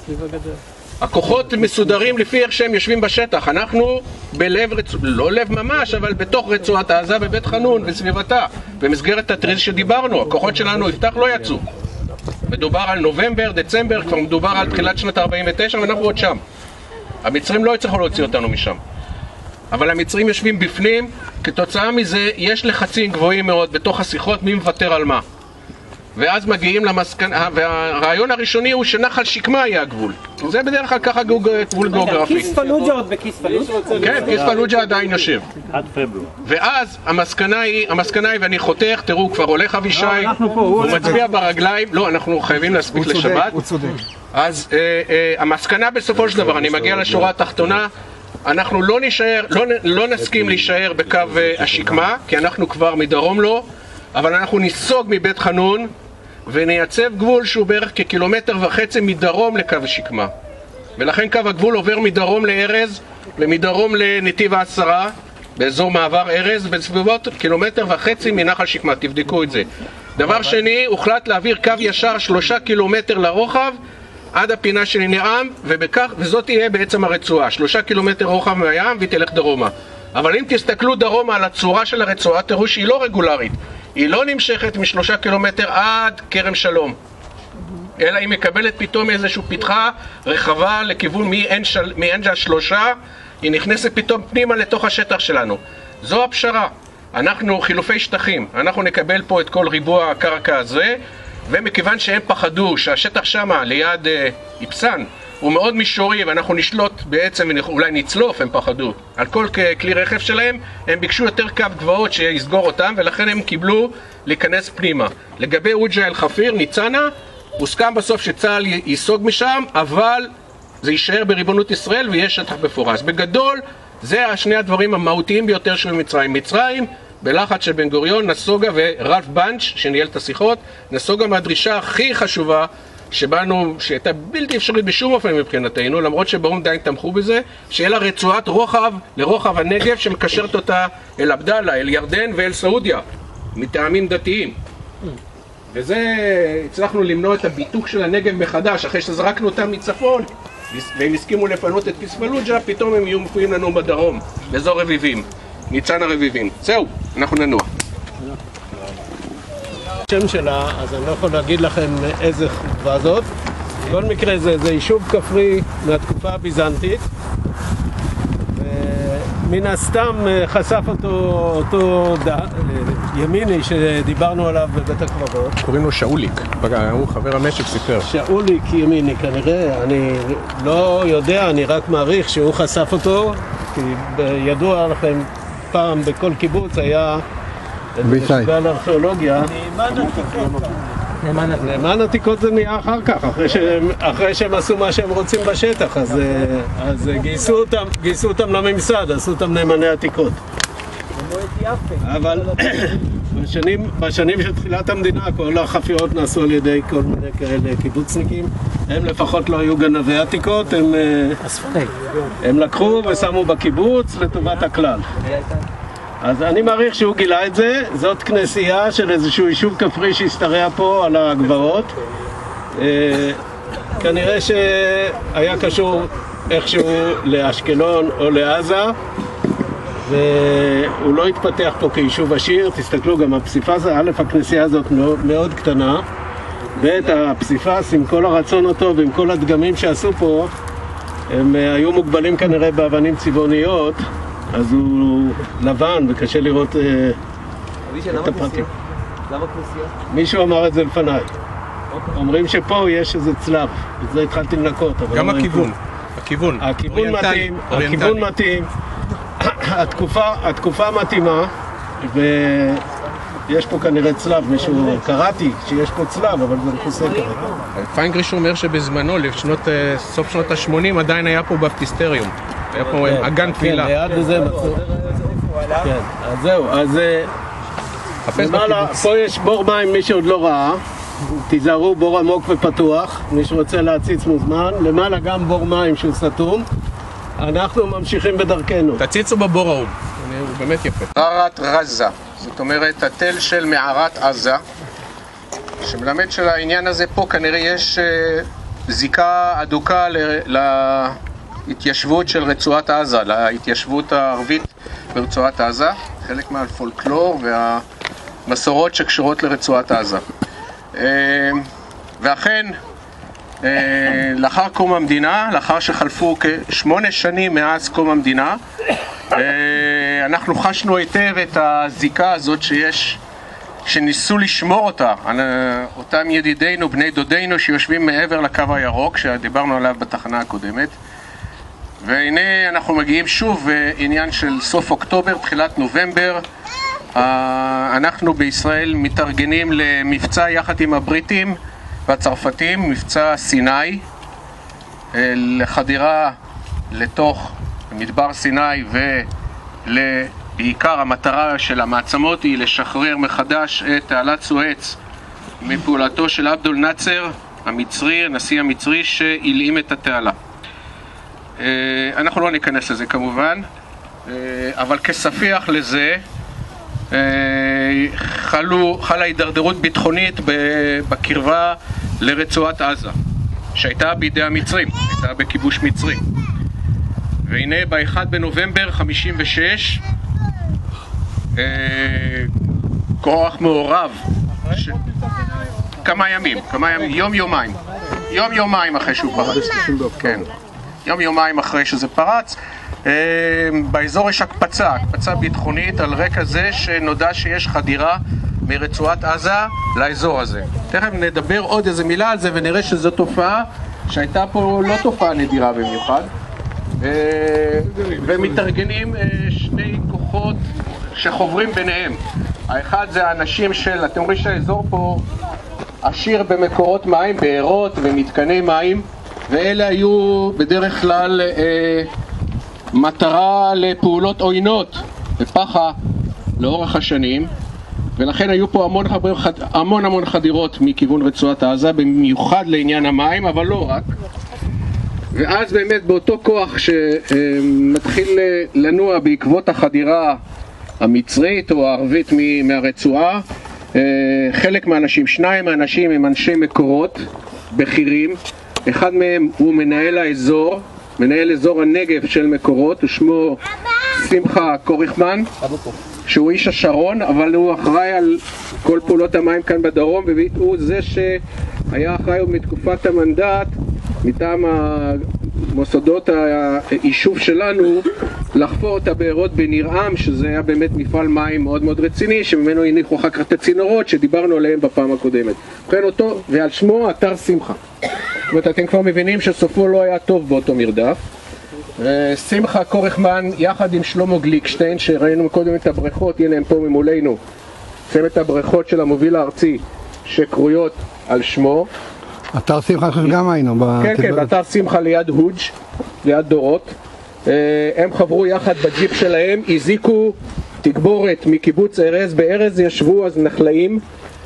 [SPEAKER 1] הכוחות מסודרים לפי איך שהם יושבים בשטח. אנחנו בלב, רצוע... לא לב ממש, אבל בתוך רצועת עזה בבית חנון וסביבתה, במסגרת התריס שדיברנו. הכוחות שלנו יפתח לא יצאו. מדובר על נובמבר, דצמבר, כבר מדובר על תחילת שנת ארבעים ותשע, ואנחנו עוד שם. המצרים לא יצטרכו להוציא אותנו משם. אבל המצרים יושבים בפנים, כתוצאה מזה יש לחצים גבוהים מאוד בתוך השיחות מי מוותר על מה. ואז מגיעים למסקנה, והרעיון הראשוני הוא שנחל שקמה יהיה הגבול. זה בדרך כלל ככה גבול גיאוגרפי.
[SPEAKER 5] כיס פלוג'ה עוד בכיס פלוג'ה?
[SPEAKER 1] כן, כיס פלוג'ה עדיין יושב.
[SPEAKER 5] עד פברואר.
[SPEAKER 1] ואז המסקנה היא, המסקנה היא, ואני חותך, תראו, כבר הולך אבישי, הוא מצביע ברגליים, לא, אנחנו חייבים להספיק לשבת.
[SPEAKER 4] הוא צודק.
[SPEAKER 1] אז המסקנה בסופו של דבר, אני מגיע לשורה התחתונה, אנחנו לא נשאר, לא נסכים להישאר בקו השקמה, כי אנחנו כבר מדרום לו, אבל אנחנו ניסוג מבית חנון, ונייצב גבול שהוא בערך כקילומטר וחצי מדרום לקו השקמה. ולכן קו הגבול עובר מדרום לארז ומדרום לנתיב העשרה, באזור מעבר ארז, בסביבות קילומטר וחצי מנחל שקמה, תבדקו את זה. דבר שני, הוחלט להעביר קו ישר שלושה קילומטר לרוחב עד הפינה של נעם, ובכך, וזאת תהיה בעצם הרצועה, שלושה קילומטר רוחב מהים והיא תלך דרומה. אבל אם תסתכלו דרומה על הצורה של הרצועה, תראו שהיא לא רגולרית. היא לא נמשכת משלושה קילומטר עד כרם שלום, אלא היא מקבלת פתאום איזושהי פתחה רחבה לכיוון מעין שלושה, היא נכנסת פתאום פנימה לתוך השטח שלנו. זו הפשרה. אנחנו חילופי שטחים, אנחנו נקבל פה את כל ריבוע הקרקע הזה, ומכיוון שהם פחדו שהשטח שמה ליד אה, איפסן הוא מאוד מישורי ואנחנו נשלוט בעצם, אולי נצלוף, הם פחדו על כל כלי רכב שלהם, הם ביקשו יותר קו גבעות שיסגור אותם, ולכן הם קיבלו להיכנס פנימה. לגבי אוג'ה אל חפיר, ניצנה, הוסכם בסוף שצה"ל ייסוג משם, אבל זה יישאר בריבונות ישראל ויהיה שטח מפורז. בגדול, זה השני הדברים המהותיים ביותר של מצרים. מצרים, בלחץ של בן גוריון, נסוגה ורלף בנץ' שניהל את השיחות, נסוגה מהדרישה הכי חשובה שבאנו, שהייתה בלתי אפשרית בשום אופן מבחינתנו, למרות שבאום דיין תמכו בזה, שיהיה לה רצועת רוחב לרוחב הנגב שמקשרת אותה אל עבדאללה, אל ירדן ואל סעודיה, מטעמים דתיים. וזה, הצלחנו למנוע את הביטוק של הנגב מחדש, אחרי שזרקנו אותם מצפון, והם הסכימו לפנות את כיס פלוג'ה, פתאום הם יהיו מפויים לנו בדרום, באזור רביבים, ניצן הרביבים. זהו, אנחנו ננוע.
[SPEAKER 2] השם שלה, אז אני לא יכול להגיד לכם איזה חובה זאת. בכל מקרה זה, זה יישוב כפרי מהתקופה הביזנטית, ומן הסתם חשף אותו אותו ד... ימיני שדיברנו עליו בבית הקברות.
[SPEAKER 1] קוראים לו שאוליק, הוא חבר המשק סיפר.
[SPEAKER 2] שאוליק ימיני כנראה, אני לא יודע, אני רק מעריך שהוא חשף אותו, כי ידוע לכם, פעם בכל קיבוץ היה בשגל ארכיאולוגיה. נאמן עתיקות זה נהיה אחר כך, אחרי שהם, אחרי שהם עשו מה שהם רוצים בשטח, אז, אז גייסו אותם, גייסו אותם לממסד, עשו אותם נאמני עתיקות. אבל בשנים, בשנים של תחילת המדינה כל החפירות נעשו על ידי כל מיני כאלה קיבוצניקים. הם לפחות לא היו גנבי עתיקות, הם, הם לקחו ושמו בקיבוץ לטובת הכלל. אז אני מעריך שהוא גילה את זה. זאת כנסייה של איזשהו יישוב כפרי שהשתרע פה על הגבעות. כנראה שהיה קשור איכשהו לאשקלון או לעזה, והוא לא התפתח פה כיישוב עשיר. תסתכלו גם הפסיפס, א', הכנסייה הזאת מאוד קטנה, ב', הפסיפס עם כל הרצון הטוב ועם כל הדגמים שעשו פה, הם היו מוגבלים כנראה באבנים צבעוניות, אז הוא לבן וקשה לראות את הפרטים.
[SPEAKER 6] למה כנסייה?
[SPEAKER 2] מישהו אמר את זה לפניי. אומרים שפה יש איזה צלב, את זה התחלתי לנקות.
[SPEAKER 1] גם הכיוון, הכיוון.
[SPEAKER 2] הכיוון מתאים, הכיוון מתאים. התקופה, התקופה מתאימה, ויש פה כנראה צלב, מישהו, קראתי שיש פה צלב, אבל זה מכוסה כרגע.
[SPEAKER 1] פיינגריש אומר שבזמנו, לשנות, סוף שנות ה-שמונים, עדיין היה פה בפטיסטריום. היה פה אגן תפילה.
[SPEAKER 2] כן, ליד וזה מצאו. כן, אז זהו, אז למעלה, פה יש בור מים, מי שעוד לא ראה. תיזהרו, בור עמוק ופתוח, מי שרוצה להציץ מוזמן. למעלה גם בור מים שהוא סתום. אנחנו ממשיכים בדרכנו.
[SPEAKER 1] תציצו בבור ההוא, הוא באמת יפה. מערת רזה, זאת אומרת התל של מערת עזה, שמלמד של העניין הזה פה כנראה יש זיקה אדוקה להתיישבות של רצועת עזה, להתיישבות הערבית ברצועת עזה, חלק מהפולקלור והמסורות שקשורות לרצועת עזה. ואכן, לאחר קום המדינה, לאחר שחלפו כשמונה שנים מאז קום המדינה, אנחנו חשנו היטב את הזיקה הזאת שיש, שניסו לשמור אותה, אותם ידידינו, בני דודינו שיושבים מעבר לקו הירוק, שדיברנו עליו בתחנה הקודמת. והנה אנחנו מגיעים שוב בעניין של סוף אוקטובר, תחילת נובמבר. אנחנו בישראל מתארגנים למבצע יחד עם הבריטים והצרפתים, מבצע סיני, לחדירה לתוך מדבר סיני, ולבעיקר המטרה של המעצמות היא לשחרר מחדש את תעלת סואץ מפעולתו של עבד אל-נאצר המצרי, הנשיא המצרי שהלאים את התעלה. אנחנו לא ניכנס לזה כמובן, אבל כספיח לזה חלו, חלה הידרדרות ביטחונית בקרבה לרצועת עזה, שהייתה בידי המצרים, הייתה בכיבוש מצרי. והנה ב-אחד בנובמבר חמישים ושש, כוח מעורב, ש... כמה ימים, כמה ימים, יום יומיים, יום יומיים אחרי שהוא פרץ, כן, יום יומיים אחרי שזה פרץ, באזור יש הקפצה, הקפצה ביטחונית על רקע זה שנודע שיש חדירה מרצועת עזה לאזור הזה. תכף נדבר עוד איזה מילה על זה ונראה שזו תופעה שהייתה פה לא תופעה נדירה במיוחד. ומתארגנים שני כוחות שחוברים ביניהם. האחד זה האנשים של, אתם רואים שהאזור פה עשיר במקורות מים, בארות ומתקני מים, ואלה היו בדרך כלל אה, מטרה לפעולות עוינות בפחה לאורך השנים, ולכן היו פה המון, המון המון חדירות מכיוון רצועת עזה, במיוחד לעניין המים, אבל לא רק. ואז באמת באותו כוח שמתחיל לנוע בעקבות החדירה המצרית או הערבית מהרצועה, חלק מהאנשים, שניים מהאנשים הם אנשי מקורות, בכירים. אחד מהם הוא מנהל האזור, מנהל אזור הנגב של מקורות, ושמו שמחה קוריכמן, שהוא איש השרון, אבל הוא אחראי על כל פעולות המים כאן בדרום, והוא זה שהיה אחראי מתקופת המנדט מטעם המוסדות היישוב שלנו לחפור את הבארות בניר-עם, שזה היה באמת מפעל מים מאוד מאוד רציני, שממנו הניחו אחר כך את הצינורות שדיברנו עליהם בפעם הקודמת. ובכן אותו, ועל שמו אתר שמחה. זאת אומרת, אתם כבר מבינים שסופו לא היה טוב באותו מרדף. שמחה קוריכמן יחד עם שלמה גליקשטיין, שראינו קודם את הבריכות, הנה הם פה ממולנו, צוות הבריכות של המוביל הארצי שקרויות על שמו.
[SPEAKER 6] אתר שמחה גם היינו.
[SPEAKER 1] כן, כן, באתר שמחה ליד הודג', ליד דורות. הם חברו יחד בג'יפ שלהם, הזיקו תגבורת מקיבוץ ארז. בארז ישבו אז נחלאים,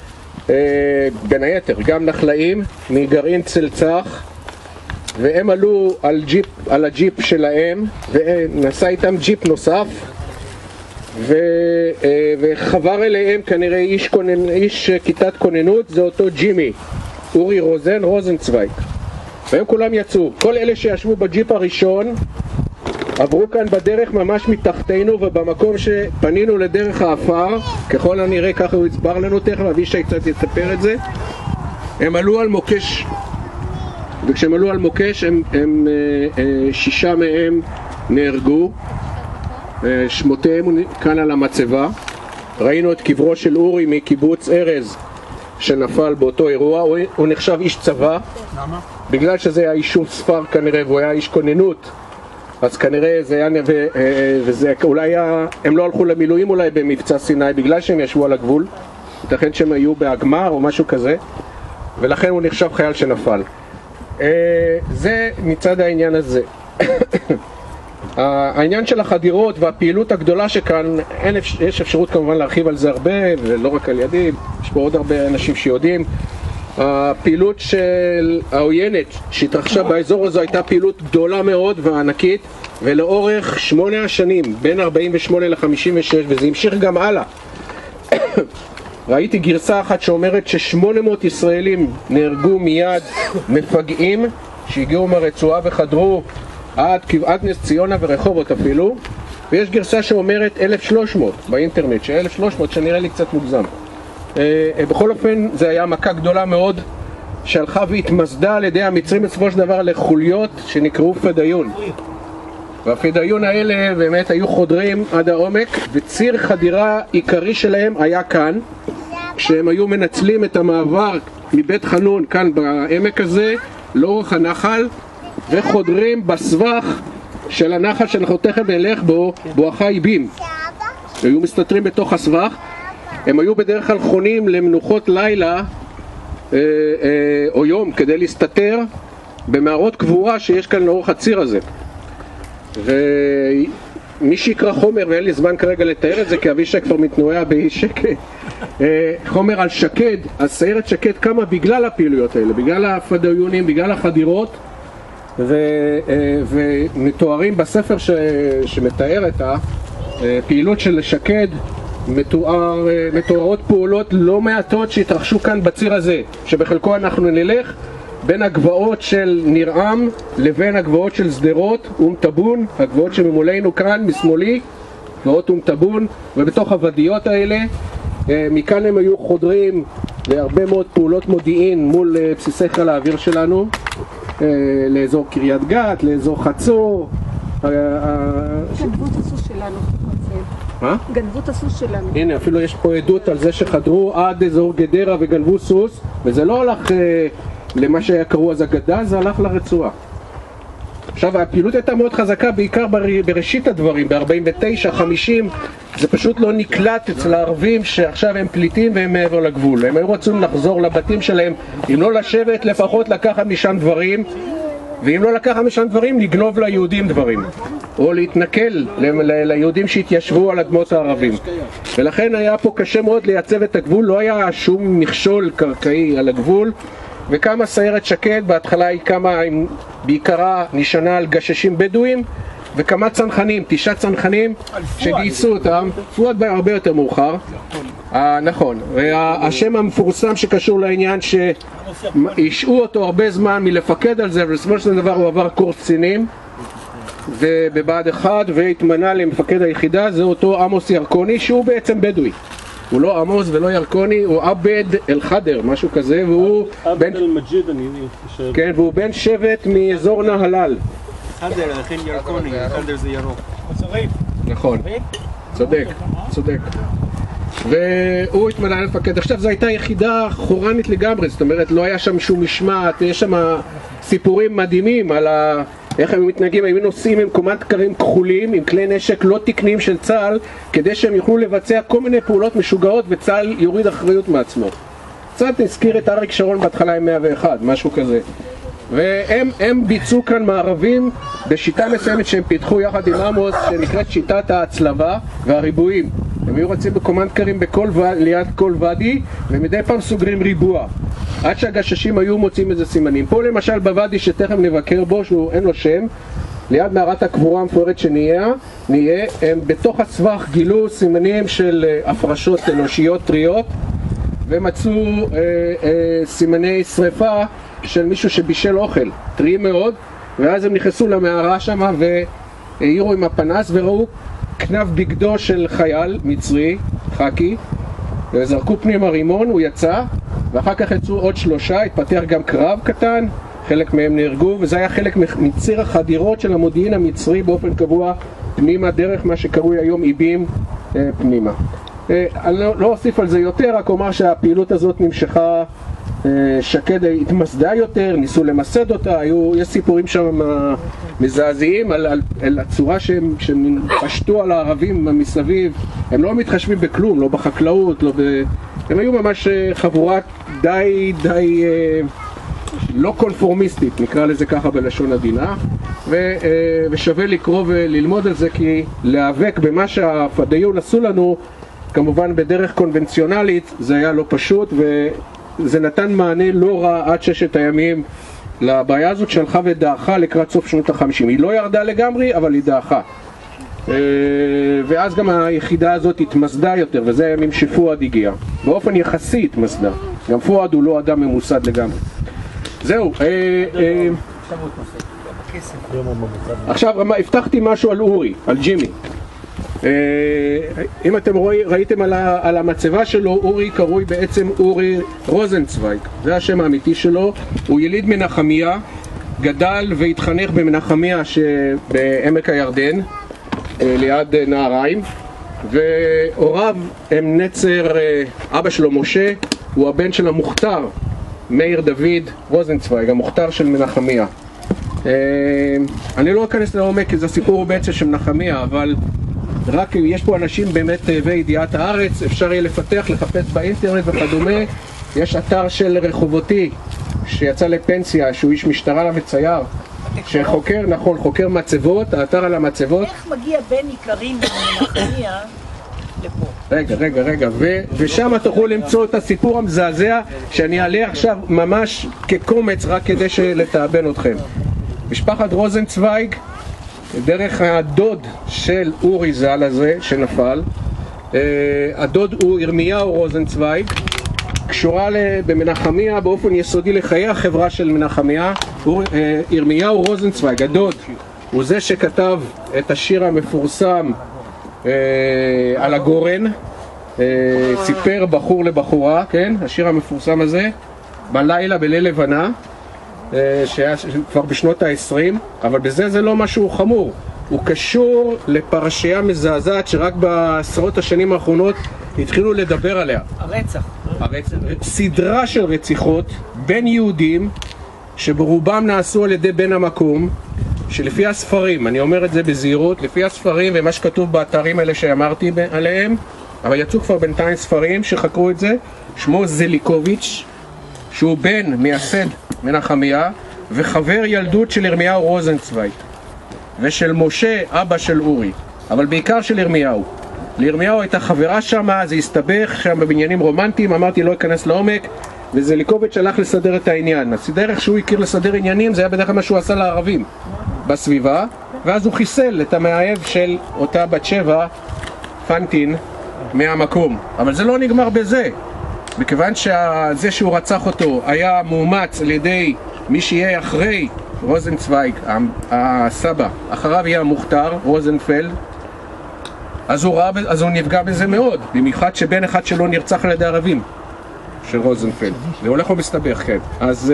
[SPEAKER 1] בין היתר גם נחלאים מגרעין צלצח, והם עלו על, ג'יפ, על הג'יפ שלהם, ונסע איתם ג'יפ נוסף, ו, וחבר אליהם כנראה איש, כונן, איש כיתת כוננות, זה אותו ג'ימי, אורי רוזן, רוזנצוויג. והם כולם יצאו. כל אלה שישבו בג'יפ הראשון עברו כאן בדרך ממש מתחתנו, ובמקום שפנינו לדרך האפר, ככל הנראה ככה הוא הסבר לנו, תכף אבישי קצת יספר את זה, הם עלו על מוקש, וכשהם עלו על מוקש הם, הם, שישה מהם נהרגו, שמותיהם כאן על המצבה. ראינו את קברו של אורי מקיבוץ ארז שנפל באותו אירוע. הוא, הוא נחשב איש צבא. למה? בגלל שזה היה יישוב ספר כנראה, והוא היה איש כוננות, אז כנראה זה היה, ו, וזה אולי היה, הם לא הלכו למילואים אולי במבצע סיני בגלל שהם ישבו על הגבול, ייתכן שהם היו בהגמר או משהו כזה, ולכן הוא נחשב חייל שנפל. זה מצד העניין הזה. העניין של החדירות והפעילות הגדולה שכאן, אין, יש אפשרות כמובן להרחיב על זה הרבה, ולא רק על ידי, יש פה עוד הרבה אנשים שיודעים. הפעילות של העוינת שהתרחשה באזור הזה הייתה פעילות גדולה מאוד וענקית, ולאורך שמונה השנים, בין ארבעים ושמונה ל-חמישים ושש, וזה המשיך גם הלאה. ראיתי גרסה אחת שאומרת ש-שמונה מאות ישראלים נהרגו מיד מפגעים שהגיעו מהרצועה וחדרו עד, עד נס ציונה ורחובות אפילו, ויש גרסה שאומרת אלף ושלוש מאות באינטרנט, ש-אלף ושלוש מאות שנראה לי קצת מוגזם. בכל אופן זה היה מכה גדולה מאוד שהלכה והתמסדה על ידי המצרים בסופו של דבר לחוליות שנקראו פדאיון, והפדאיון האלה באמת היו חודרים עד העומק, וציר חדירה עיקרי שלהם היה כאן, כשהם היו מנצלים את המעבר מבית חנון כאן בעמק הזה לאורך הנחל, וחודרים בסבך של הנחל שאנחנו תכף נלך בו, בואכה איבים. היו מסתתרים בתוך הסבך. הם היו בדרך כלל חונים למנוחות לילה אה, אה, או יום כדי להסתתר במערות קבורה שיש כאן לאורך הציר הזה. ומי שיקרא חומר, ואין לי זמן כרגע לתאר את זה כי אבישי כבר מתנועע בשקט, אה, חומר על שקד, אז סיירת שקד קמה בגלל הפעילויות האלה, בגלל הפדאיונים, בגלל החדירות, ו, אה, ומתוארים בספר ש, שמתאר את הפעילות של שקד, מתואר, מתוארות פעולות לא מעטות שהתרחשו כאן בציר הזה, שבחלקו אנחנו נלך בין הגבעות של ניר-עם לבין הגבעות של שדרות ומטבון, הגבעות שממולנו כאן משמאלי, גבעות ומטבון, ובתוך הוודיות האלה מכאן הם היו חודרים להרבה מאוד פעולות מודיעין מול בסיסי חיל האוויר שלנו, לאזור קריית גת, לאזור חצור.
[SPEAKER 7] גנבו את הסוס שלנו.
[SPEAKER 1] מה?
[SPEAKER 7] גנבו את הסוס שלנו.
[SPEAKER 1] הנה, אפילו יש פה עדות על זה שחדרו עד אזור גדרה וגנבו סוס, וזה לא הלך אה, למה שהיה קראו אז אגדה, זה הלך לרצועה. עכשיו, הפעילות הייתה מאוד חזקה, בעיקר בר, בראשית הדברים, ב-ארבעים ותשע חמישים, זה פשוט לא נקלט אצל הערבים שעכשיו הם פליטים והם מעבר לגבול. הם היו רוצים לחזור לבתים שלהם, אם לא לשבת, לפחות לקחת משם דברים, ואם לא לקחה משם דברים, לגנוב ליהודים דברים, או להתנכל ל- ל- ליהודים שהתיישבו על אדמות הערבים. ולכן היה פה קשה מאוד לייצב את הגבול, לא היה שום מכשול קרקעי על הגבול, וקמה סיירת שקד, בהתחלה היא קמה עם, בעיקרה נשענה על גששים בדואים, וכמה צנחנים, תשעה צנחנים שגייסו אותם, פואד הרבה יותר מאוחר, אה, נכון, והשם המפורסם שקשור לעניין שהשעו אותו הרבה זמן מלפקד על זה, ובסופו של דבר הוא עבר קורס קצינים ובבה"ד אחד והתמנה למפקד היחידה, זה אותו עמוס ירקוני שהוא בעצם בדואי, הוא לא עמוס ולא ירקוני, הוא עבד אל חדר, משהו כזה, והוא בן...
[SPEAKER 5] אל-מג'יד, אני חושב.
[SPEAKER 1] כן, והוא בן שבט מאזור נהלל.
[SPEAKER 5] חדר, לכן ירקוני, חדר זה ירוק.
[SPEAKER 1] נכון, צודק, צודק. והוא התמנה למפקד. עכשיו זו הייתה יחידה חורנית לגמרי, זאת אומרת לא היה שם שום משמעת, יש שם סיפורים מדהימים על ה... איך הם מתנהגים, הם נוסעים עם קומת קרים כחולים, עם כלי נשק לא תקניים של צה"ל, כדי שהם יוכלו לבצע כל מיני פעולות משוגעות וצה"ל יוריד אחריות מעצמו. קצת הזכיר את אריק שרון בהתחלה עם מאה ואחת, משהו כזה. והם הם ביצעו כאן מערבים בשיטה מסוימת שהם פיתחו יחד עם עמוס, שנקראת שיטת ההצלבה והריבועים. הם היו רצים בקומנד קרים בכל ו... ליד כל ואדי, ומדי פעם סוגרים ריבוע עד שהגששים היו מוצאים איזה סימנים. פה למשל בוואדי שתכף נבקר בו, שהוא אין לו שם, ליד מערת הקבורה המפוארת שנהיה, נהיה, הם בתוך הסבך גילו סימנים של הפרשות אנושיות טריות, ומצאו אה, אה, סימני שריפה של מישהו שבישל אוכל, טריים מאוד, ואז הם נכנסו למערה שם והעירו עם הפנס וראו כנב בגדו של חייל מצרי, חקי, וזרקו פנימה רימון, הוא יצא, ואחר כך יצאו עוד שלושה, התפתח גם קרב קטן, חלק מהם נהרגו, וזה היה חלק מציר החדירות של המודיעין המצרי באופן קבוע פנימה, דרך מה שקרוי היום איבים אה, פנימה. אה, אני לא, לא אוסיף על זה יותר, רק אומר שהפעילות הזאת נמשכה, אה, שקד התמסדה יותר, ניסו למסד אותה, היו, יש סיפורים שם מזעזעים על, על, על הצורה שהם, שהם פשטו על הערבים מסביב, הם לא מתחשבים בכלום, לא בחקלאות, לא ב... הם היו ממש חבורה די, די אה, לא קונפורמיסטית, נקרא לזה ככה בלשון עדינה, ו, אה, ושווה לקרוא וללמוד על זה, כי להיאבק במה שהפדאיון עשו לנו, כמובן בדרך קונבנציונלית, זה היה לא פשוט, וזה נתן מענה לא רע עד ששת הימים לבעיה הזאת שהלכה ודעכה לקראת סוף שנות החמישים. היא לא ירדה לגמרי, אבל היא דעכה. ואז גם היחידה הזאת התמסדה יותר, וזה הימים שפואד הגיע. באופן יחסי התמסדה. גם פואד הוא לא אדם ממוסד לגמרי. זהו. עכשיו הבטחתי משהו על אורי, על ג'ימי. אם אתם ראיתם על המצבה שלו, אורי קרוי בעצם אורי רוזנצוויג, זה השם האמיתי שלו. הוא יליד מנחמיה, גדל והתחנך במנחמיה שבעמק הירדן, ליד נהריים, והוריו הם נצר, אבא שלו משה הוא הבן של המוכתר מאיר דוד רוזנצוויג, המוכתר של מנחמיה. אני לא אכנס לעומק כי זה סיפור בעצם של מנחמיה, אבל רק יש פה אנשים באמת וידיעת הארץ, אפשר יהיה לפתח, לחפש באינטרנט וכדומה. יש אתר של רחובותי שיצא לפנסיה, שהוא איש משטרה וצייר, שחוקר, נכון, חוקר מצבות, האתר על המצבות.
[SPEAKER 3] איך מגיע בן עיקרים מנחמיה לפה?
[SPEAKER 1] רגע, רגע, רגע, ו- ושם תוכלו למצוא את הסיפור המזעזע שאני אעלה עכשיו ממש כקומץ רק כדי לתאבן אתכם. משפחת רוזנצוויג, דרך הדוד של אורי ז"ל הזה שנפל, הדוד הוא ירמיהו רוזנצוויג, קשורה במנחמיה באופן יסודי לחיי החברה של מנחמיה. ירמיהו רוזנצוויג, הדוד, הוא זה שכתב את השיר המפורסם על הגורן, סיפר בחור לבחורה, כן? השיר המפורסם הזה, בלילה בליל לבנה, שהיה כבר בשנות ה-עשרים, אבל בזה זה לא משהו חמור. הוא קשור לפרשייה מזעזעת שרק בעשרות השנים האחרונות התחילו לדבר עליה.
[SPEAKER 3] הרצח.
[SPEAKER 1] הרצח. סדרה של רציחות בין יהודים שברובם נעשו על ידי בן המקום, שלפי הספרים, אני אומר את זה בזהירות, לפי הספרים ומה שכתוב באתרים האלה שאמרתי עליהם, אבל יצאו כבר בינתיים ספרים שחקרו את זה, שמו זליקוביץ', שהוא בן מייסד מנחמיה, וחבר ילדות של ירמיהו רוזנצוויג, ושל משה, אבא של אורי, אבל בעיקר של ירמיהו. לירמיהו הייתה חברה שם, זה הסתבך שם בבניינים רומנטיים, אמרתי לא אכנס לעומק, וזליקוביץ' הלך לסדר את העניין. אז דרך שהוא הכיר לסדר עניינים, זה היה בדרך כלל מה שהוא עשה לערבים בסביבה, ואז הוא חיסל את המאהב של אותה בת שבע, פנטין, מהמקום. אבל זה לא נגמר בזה, מכיוון שזה שהוא רצח אותו היה מאומץ על ידי מי שיהיה אחרי רוזנצוויג, הסבא, אחריו יהיה המוכתר, רוזנפלד, אז הוא, ראה, אז הוא נפגע בזה מאוד, במיוחד שבן אחד שלו נרצח על ידי ערבים, של רוזנפלד. זה הולך ומסתבך, כן. אז,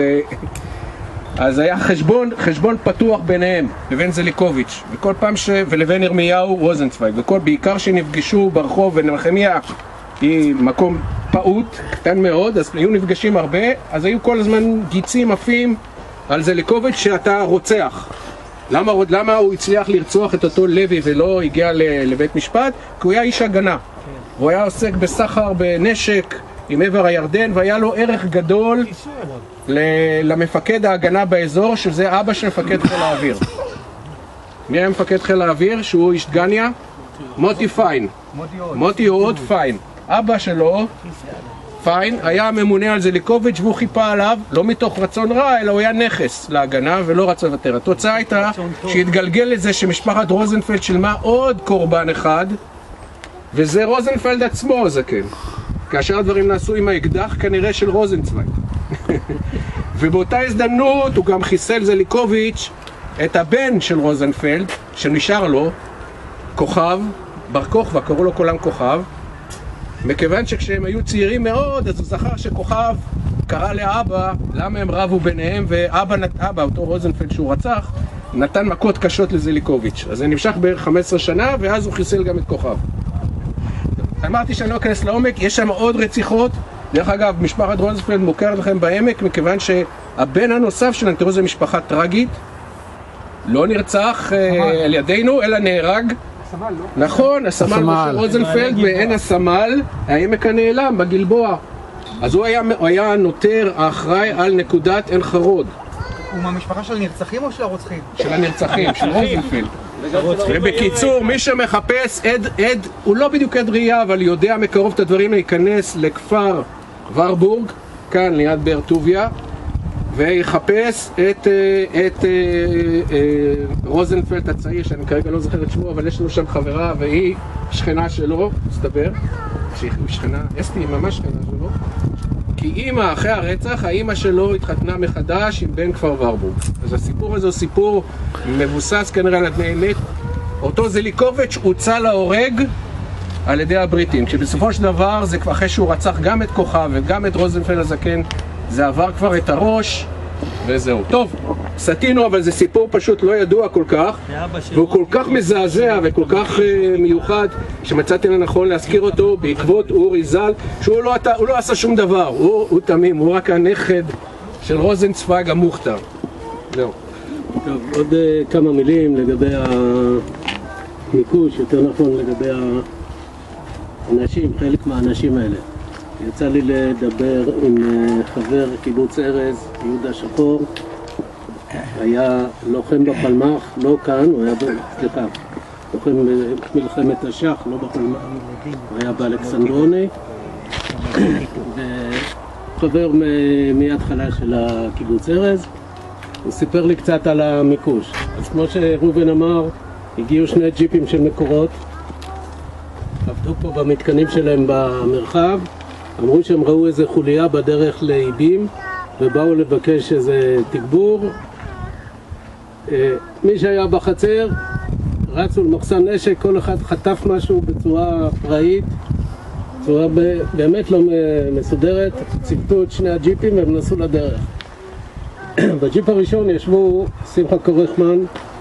[SPEAKER 1] אז היה חשבון, חשבון פתוח ביניהם, לבין זליקוביץ', וכל פעם ש... ולבין ירמיהו רוזנצוויג, וכל בעיקר שנפגשו ברחוב, ונחמיה היא מקום פעוט, קטן מאוד, אז היו נפגשים הרבה, אז היו כל הזמן גיצים עפים על זליקוביץ' שאתה רוצח. למה, למה הוא הצליח לרצוח את אותו לוי ולא הגיע לבית משפט? כי הוא היה איש הגנה. הוא היה עוסק בסחר בנשק עם עבר הירדן, והיה לו ערך גדול למפקד ההגנה באזור, שזה אבא של מפקד חיל האוויר. מי היה מפקד חיל האוויר? שהוא איש דגניה? מוטי פיין. מוטי עוד פיין. אבא שלו, פיין, היה ממונה על זליקוביץ' והוא חיפה עליו, לא מתוך רצון רע, אלא הוא היה נכס להגנה ולא רצה לוותר. התוצאה הייתה שהתגלגל לזה שמשפחת רוזנפלד שילמה עוד קורבן אחד, וזה רוזנפלד עצמו, זה כן. כאשר הדברים נעשו עם האקדח כנראה של רוזנצוויג. ובאותה הזדמנות הוא גם חיסל זליקוביץ' את הבן של רוזנפלד, שנשאר לו, כוכב, בר כוכבא, קראו לו כולם כוכב, מכיוון שכשהם היו צעירים מאוד, אז הוא זכר שכוכב קרא לאבא למה הם רבו ביניהם, ואבא, אבא, אותו רוזנפלד שהוא רצח, נתן מכות קשות לזליקוביץ'. אז זה נמשך בערך חמש עשרה שנה, ואז הוא חיסל גם את כוכב. אמרתי שאני לא אכנס לעומק, יש שם עוד רציחות. דרך אגב, משפחת רוזנפלד מוכרת לכם בעמק, מכיוון שהבן הנוסף שלנו, תראו, זו משפחה טרגית, לא נרצח אה, על ידינו, אלא נהרג. הסמל, לא? נכון, הסמל משה רוזנפלד, ואין הסמל, העמק הנעלם בגלבוע. אז הוא היה, הוא היה נותר האחראי על נקודת עין חרוד.
[SPEAKER 8] הוא מהמשפחה של הנרצחים או של הרוצחים?
[SPEAKER 1] של הנרצחים, של רוזנפלד. ובקיצור, מי שמחפש עד, עד, הוא לא בדיוק עד ראייה, אבל יודע מקרוב את הדברים, להיכנס לכפר ורבורג, כאן ליד באר טוביה, ויחפש את, את רוזנפלד הצעיר, שאני כרגע לא זוכר את שמו, אבל יש לנו שם חברה, והיא שכנה שלו, מסתבר, שהיא שכנה, אסתי היא ממש שכנה שלו, כי אימא, אחרי הרצח, האימא שלו התחתנה מחדש עם בן כפר ורבורג. אז הסיפור הזה הוא סיפור מבוסס כנראה על אדמי אמת. אותו זליקוביץ' הוצא להורג על ידי הבריטים, כשבסופו של דבר זה כבר אחרי שהוא רצח גם את כוכב וגם את רוזנפלד הזקן, זה עבר כבר את הראש וזהו. טוב, סתינו, אבל זה סיפור פשוט לא ידוע כל כך, והוא כל כך מזעזע וכל כך uh, מיוחד, שמצאתי לנכון להזכיר אותו בעקבות אורי ז"ל, שהוא לא, הוא לא עשה שום דבר, הוא, הוא תמים, הוא רק הנכד של רוזנצוויג המוכתר. זהו.
[SPEAKER 2] טוב, עוד uh, כמה מילים לגבי המיקוש, יותר נכון לגבי האנשים, חלק מהאנשים האלה. יצא לי לדבר עם חבר קיבוץ ארז, יהודה שחור, היה לוחם בפלמ"ח, לא כאן, הוא היה, סליחה, לוחם במלחמת השח, לא בפלמ"ח, הוא היה באלכסנדרוני, וחבר מיד חלה של הקיבוץ ארז, הוא סיפר לי קצת על המיקוש. אז כמו שרובן אמר, הגיעו שני ג'יפים של מקורות, עבדו פה במתקנים שלהם במרחב, אמרו שהם ראו איזה חוליה בדרך לאיבים ובאו לבקש איזה תגבור. מי שהיה בחצר רצו למחסן נשק, כל אחד חטף משהו בצורה פראית, בצורה באמת לא מסודרת, ציוותו את שני הג'יפים והם נסעו לדרך. בג'יפ הראשון ישבו שמחה קורחמן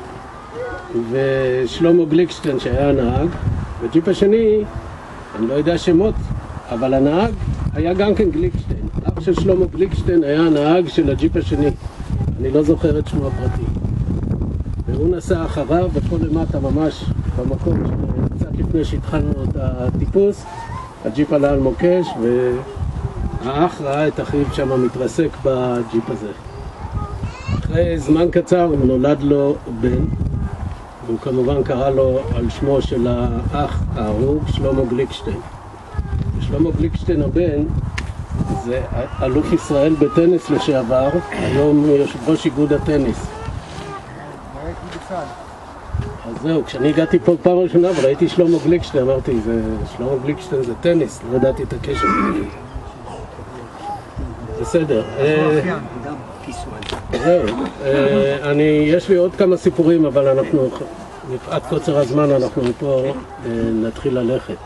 [SPEAKER 2] ושלמה גליקשטיין שהיה הנהג, בג'יפ השני אני לא יודע שמות, אבל הנהג היה גם כן גליקשטיין. אח של שלמה גליקשטיין היה הנהג של הג'יפ השני. אני לא זוכר את שמו הפרטי. והוא נסע אחריו, ופה למטה ממש במקום קצת לפני שהתחלנו את הטיפוס, הג'יפ עלה על מוקש, והאח ראה את אחיו שם מתרסק בג'יפ הזה. אחרי אחרי זמן קצר נולד לו בן, והוא כמובן קרא לו על שמו של האח ההרוג, שלמה גליקשטיין. שלמה גליקשטיין הבן זה אלוף ישראל בטניס לשעבר, היום יושב ראש איגוד הטניס. אז זהו, כשאני הגעתי פה פעם ראשונה וראיתי שלמה גליקשטיין, אמרתי, זה, שלמה גליקשטיין זה טניס, לא ידעתי את הקשר. בסדר. זהו, אני, יש לי עוד כמה סיפורים, אבל אנחנו, מפאת קוצר הזמן, אנחנו מפה נתחיל ללכת.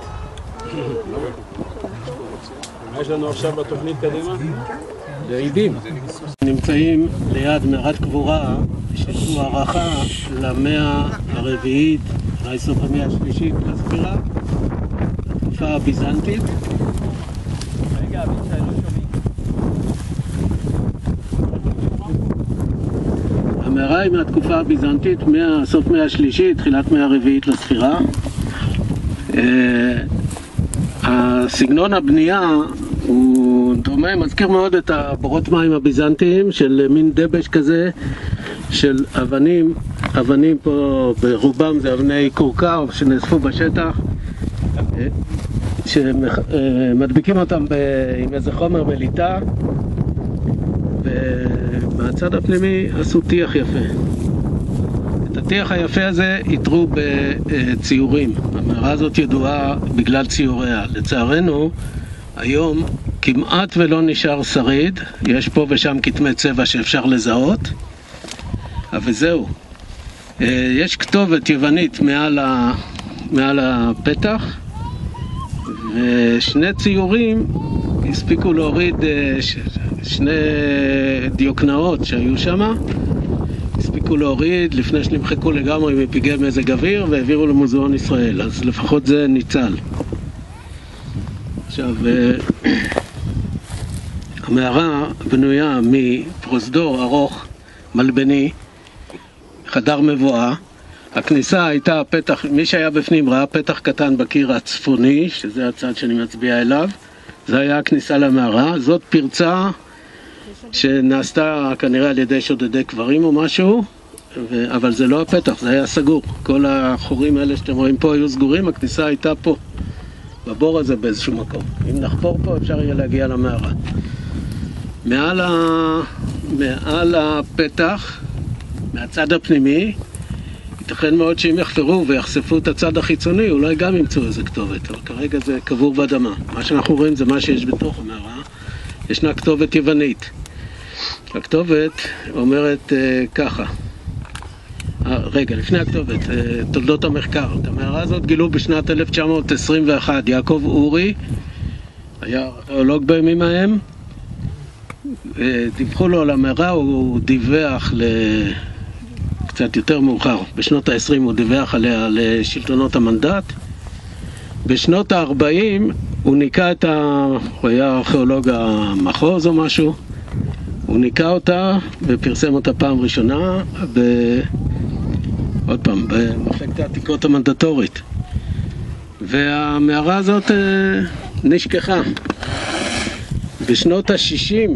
[SPEAKER 5] מה יש לנו עכשיו בתוכנית קדימה?
[SPEAKER 2] לעידים. נמצאים ליד מערת קבורה שזו הערכה למאה הרביעית, אולי סוף המאה השלישית לספירה, התקופה הביזנטית. רגע, אבישי, לא שומעים. המערה היא מהתקופה הביזנטית, סוף מאה השלישית, תחילת מאה הרביעית לספירה. הסגנון הבנייה הוא דומה, מזכיר מאוד את הבורות מים הביזנטיים של מין דבש כזה של אבנים, אבנים פה ברובם זה אבני קורקע שנאספו בשטח, שמדביקים אותם עם איזה חומר מליטה, ומהצד הפנימי עשו טיח יפה. את הטיח היפה הזה יתרו בציורים. המערה הזאת ידועה בגלל ציוריה. לצערנו, היום כמעט ולא נשאר שריד, יש פה ושם כתמי צבע שאפשר לזהות, אבל זהו. יש כתובת יוונית מעל, ה... מעל הפתח, ושני ציורים הספיקו להוריד שני דיוקנאות שהיו שם, הספיקו להוריד לפני שנמחקו לגמרי מפגעי מזג אוויר והעבירו למוזיאון ישראל, אז לפחות זה ניצל. עכשיו, המערה בנויה מפרוזדור ארוך, מלבני, חדר מבואה. הכניסה הייתה פתח, מי שהיה בפנים ראה פתח קטן בקיר הצפוני, שזה הצד שאני מצביע אליו, זה היה הכניסה למערה. זאת פרצה שנעשתה כנראה על ידי שודדי קברים או משהו, ו... אבל זה לא הפתח, זה היה סגור. כל החורים האלה שאתם רואים פה היו סגורים, הכניסה הייתה פה, בבור הזה באיזשהו מקום. אם נחפור פה אפשר יהיה להגיע למערה. מעל, ה... מעל הפתח, מהצד הפנימי, ייתכן מאוד שאם יחפרו ויחשפו את הצד החיצוני, אולי גם ימצאו איזה כתובת, אבל כרגע זה קבור באדמה. מה שאנחנו רואים זה מה שיש בתוך המערה. ישנה כתובת יוונית. הכתובת אומרת uh, ככה. 아, רגע, לפני הכתובת, uh, תולדות המחקר. את המערה הזאת גילו בשנת אלף תשע מאות עשרים ואחת. יעקב אורי היה ארכיאולוג בימים ההם. Uh, דיווחו לו על המערה, הוא דיווח ל... קצת יותר מאוחר. בשנות ה-עשרים הוא דיווח עליה לשלטונות המנדט. בשנות ה-ארבעים הוא ניקה את ה... הוא היה ארכיאולוג המחוז או משהו. הוא ניקה אותה ופרסם אותה פעם ראשונה ב... עוד פעם, במחלקת העתיקות המנדטורית. והמערה הזאת נשכחה. בשנות ה-שישים,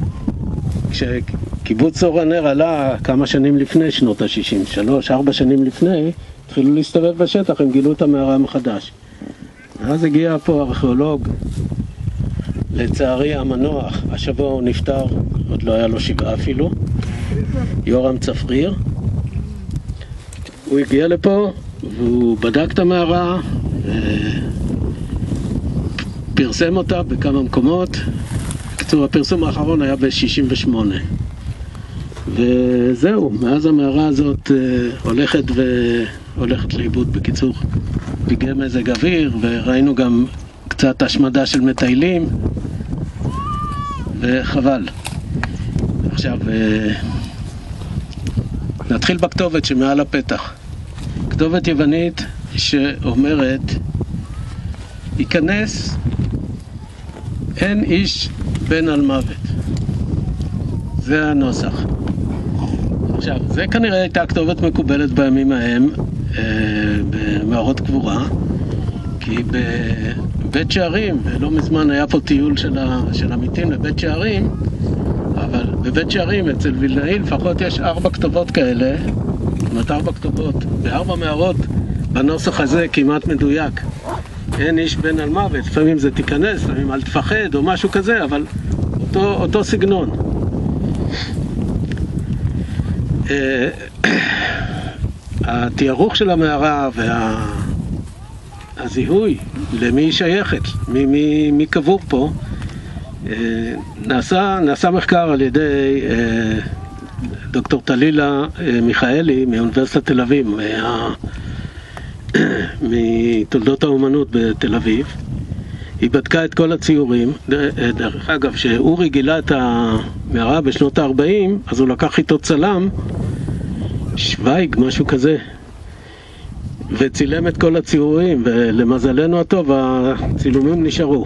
[SPEAKER 2] כשקיבוץ אור הנר עלה כמה שנים לפני שנות ה-שישים, שלוש, ארבע שנים לפני, התחילו להסתובב בשטח, הם גילו את המערה מחדש. אז הגיע פה ארכיאולוג, לצערי המנוח, השבוע הוא נפטר, עוד לא היה לו שבעה אפילו, יורם צפריר. הוא הגיע לפה והוא בדק את המערה, פרסם אותה בכמה מקומות. בקיצור, הפרסום האחרון היה ב-שישים ושמונה. וזהו, מאז המערה הזאת הולכת והולכת לאיבוד. בקיצור, פגעי מזג אוויר, וראינו גם קצת השמדה של מטיילים, וחבל. עכשיו, נתחיל בכתובת שמעל הפתח. כתובת יוונית שאומרת, ייכנס, אין איש בן על מוות. זה הנוסח. עכשיו, זה כנראה הייתה כתובת מקובלת בימים ההם, אה, במערות קבורה, כי בבית שערים, ולא מזמן היה פה טיול של, ה, של עמיתים לבית שערים, אבל בבית שערים אצל וילנאי לפחות יש ארבע כתובות כאלה, זאת אומרת ארבע כתובות, בארבע מערות בנוסח הזה כמעט מדויק. אין איש בן על מוות, לפעמים זה תיכנס, לפעמים אל תפחד או משהו כזה, אבל אותו, אותו סגנון. התיארוך של המערה והזיהוי למי היא שייכת, מי, מי, מי קבור פה, נעשה, נעשה מחקר על ידי דוקטור טלילה מיכאלי מאוניברסיטת תל אביב, מה, מתולדות האומנות בתל אביב. היא בדקה את כל הציורים. דרך אגב, שאורי גילה את המערה בשנות ה-ארבעים, אז הוא לקח איתו צלם, שווייג, משהו כזה, וצילם את כל הציורים, ולמזלנו הטוב, הצילומים נשארו.